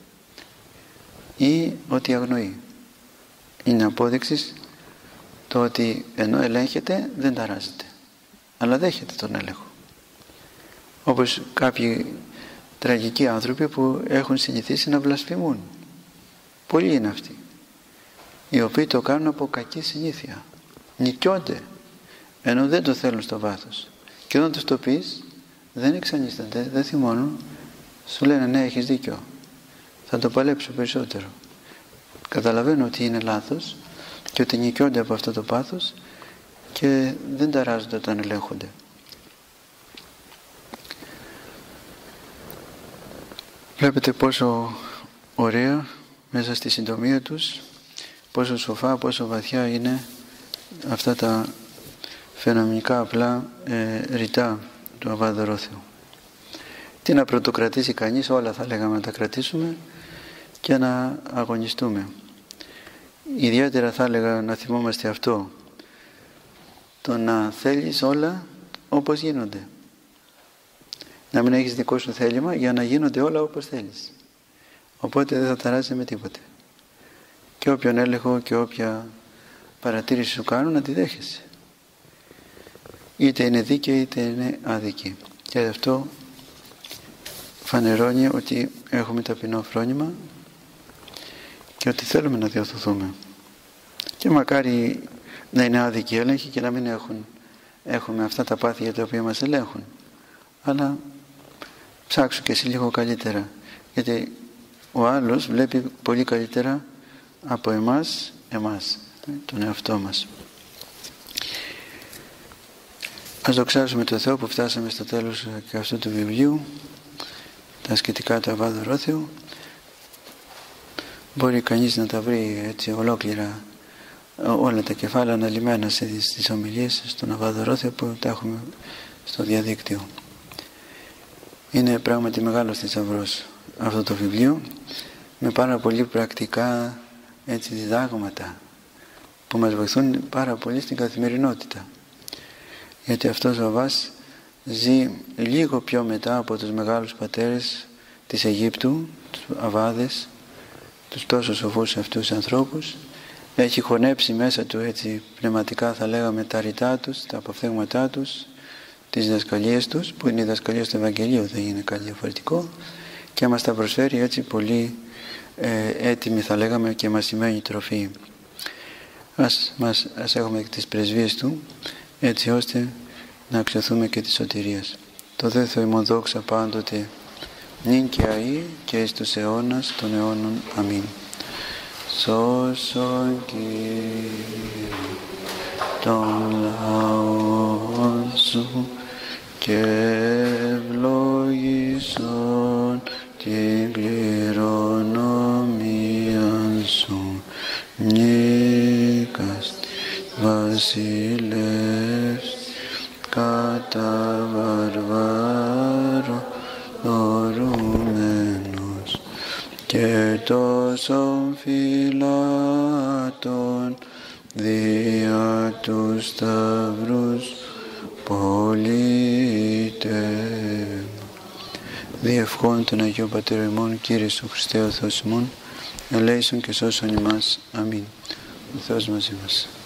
ή ότι αγνοεί. Είναι απόδειξη το ότι ενώ ελέγχεται δεν ταράζεται, αλλά δέχεται τον έλεγχο. Όπως κάποιοι τραγικοί άνθρωποι που έχουν συνηθίσει να βλασφημούν. Πολλοί είναι αυτοί, οι οποίοι το κάνουν από κακή συνήθεια. Νικιώνται, ενώ δεν το θέλουν στο βάθος. Και όταν τους το πεις, δεν εξανίστανται, δεν θυμώνουν, σου λένε ναι, έχεις δίκιο, θα το παλέψω περισσότερο. Καταλαβαίνω ότι είναι λάθος και ότι νικιώνται από αυτό το πάθος και δεν ταράζονται όταν ελέγχονται. Βλέπετε πόσο ωραία μέσα στη συντομία τους, πόσο σοφά, πόσο βαθιά είναι αυτά τα φαινομενικά απλά ε, ρητά του Αββά Δωρόθεου. Τι να πρωτοκρατήσει κανείς, όλα θα λέγαμε να τα κρατήσουμε και να αγωνιστούμε. Ιδιαίτερα θα έλεγα να θυμόμαστε αυτό, το να θέλεις όλα όπως γίνονται. Να μην έχεις δικό σου θέλημα για να γίνονται όλα όπως θέλεις. Οπότε δεν θα ταράζεσαι με τίποτε. Και όποιον έλεγχο και όποια παρατήρηση σου κάνουν να τη δέχεσαι. Είτε είναι δίκαιη είτε είναι άδικη. Και αυτό φανερώνει ότι έχουμε ταπεινό φρόνημα και ότι θέλουμε να διορθωθούμε. Και μακάρι να είναι άδικοι έλεγχοι και να μην έχουν, έχουμε αυτά τα πάθη για τα οποία μας ελέγχουν. Αλλά ψάξου και εσύ λίγο καλύτερα, γιατί ο άλλος βλέπει πολύ καλύτερα από εμάς, εμάς, τον εαυτό μας. Ας δοξάσουμε τον Θεό που φτάσαμε στο τέλος και αυτού του βιβλίου, τα ασκητικά του Αββά Δωρόθεου. Μπορεί κανείς να τα βρει έτσι ολόκληρα, όλα τα κεφάλαια αναλυμμένα στις ομιλίες στον Αββά Δωρόθεο που τα έχουμε στο διαδίκτυο. Είναι πράγματι μεγάλος θησαυρός αυτό το βιβλίο, με πάρα πολύ πρακτικά έτσι διδάγματα που μας βοηθούν πάρα πολύ στην καθημερινότητα. Γιατί αυτός ο Αββάς ζει λίγο πιο μετά από τους μεγάλους πατέρες της Αιγύπτου, τους Αββάδες, τους τόσο σοφούς αυτούς ανθρώπους. Έχει χωνέψει μέσα του έτσι πνευματικά, θα λέγαμε, τα ρητά τους, τα αποφθέγματά τους, τις διδασκαλίες τους, που είναι οι διδασκαλίες του Ευαγγελίου, δεν είναι κάτι διαφορετικό, και μας τα προσφέρει έτσι πολύ ε, έτοιμη, θα λέγαμε, και μασημένη τροφή. Ας, μας, ας έχουμε τις πρεσβείες του, έτσι ώστε να αξιωθούμε και της σωτηρίας. Το δε Θεό ημών δόξα πάντοτε, νυν και αεί και εις τους αιώνας των αιώνων. Αμήν. Σώσον Κύριε τον λαό σου και ευλόγησον την κληρονομία σου. Νίκας βασιλεύς κατά βαρβάρο ορουμένος και τόσων φυλάτων δια τους σταυρούς πολίτευ. Διευχών των Αγίων Πατέρων ημών, Κύριε Ιησού Χριστέ ο Θεός ημών, ελέησον και σώσον ημάς. Αμήν. Ο Θεός μαζί μας.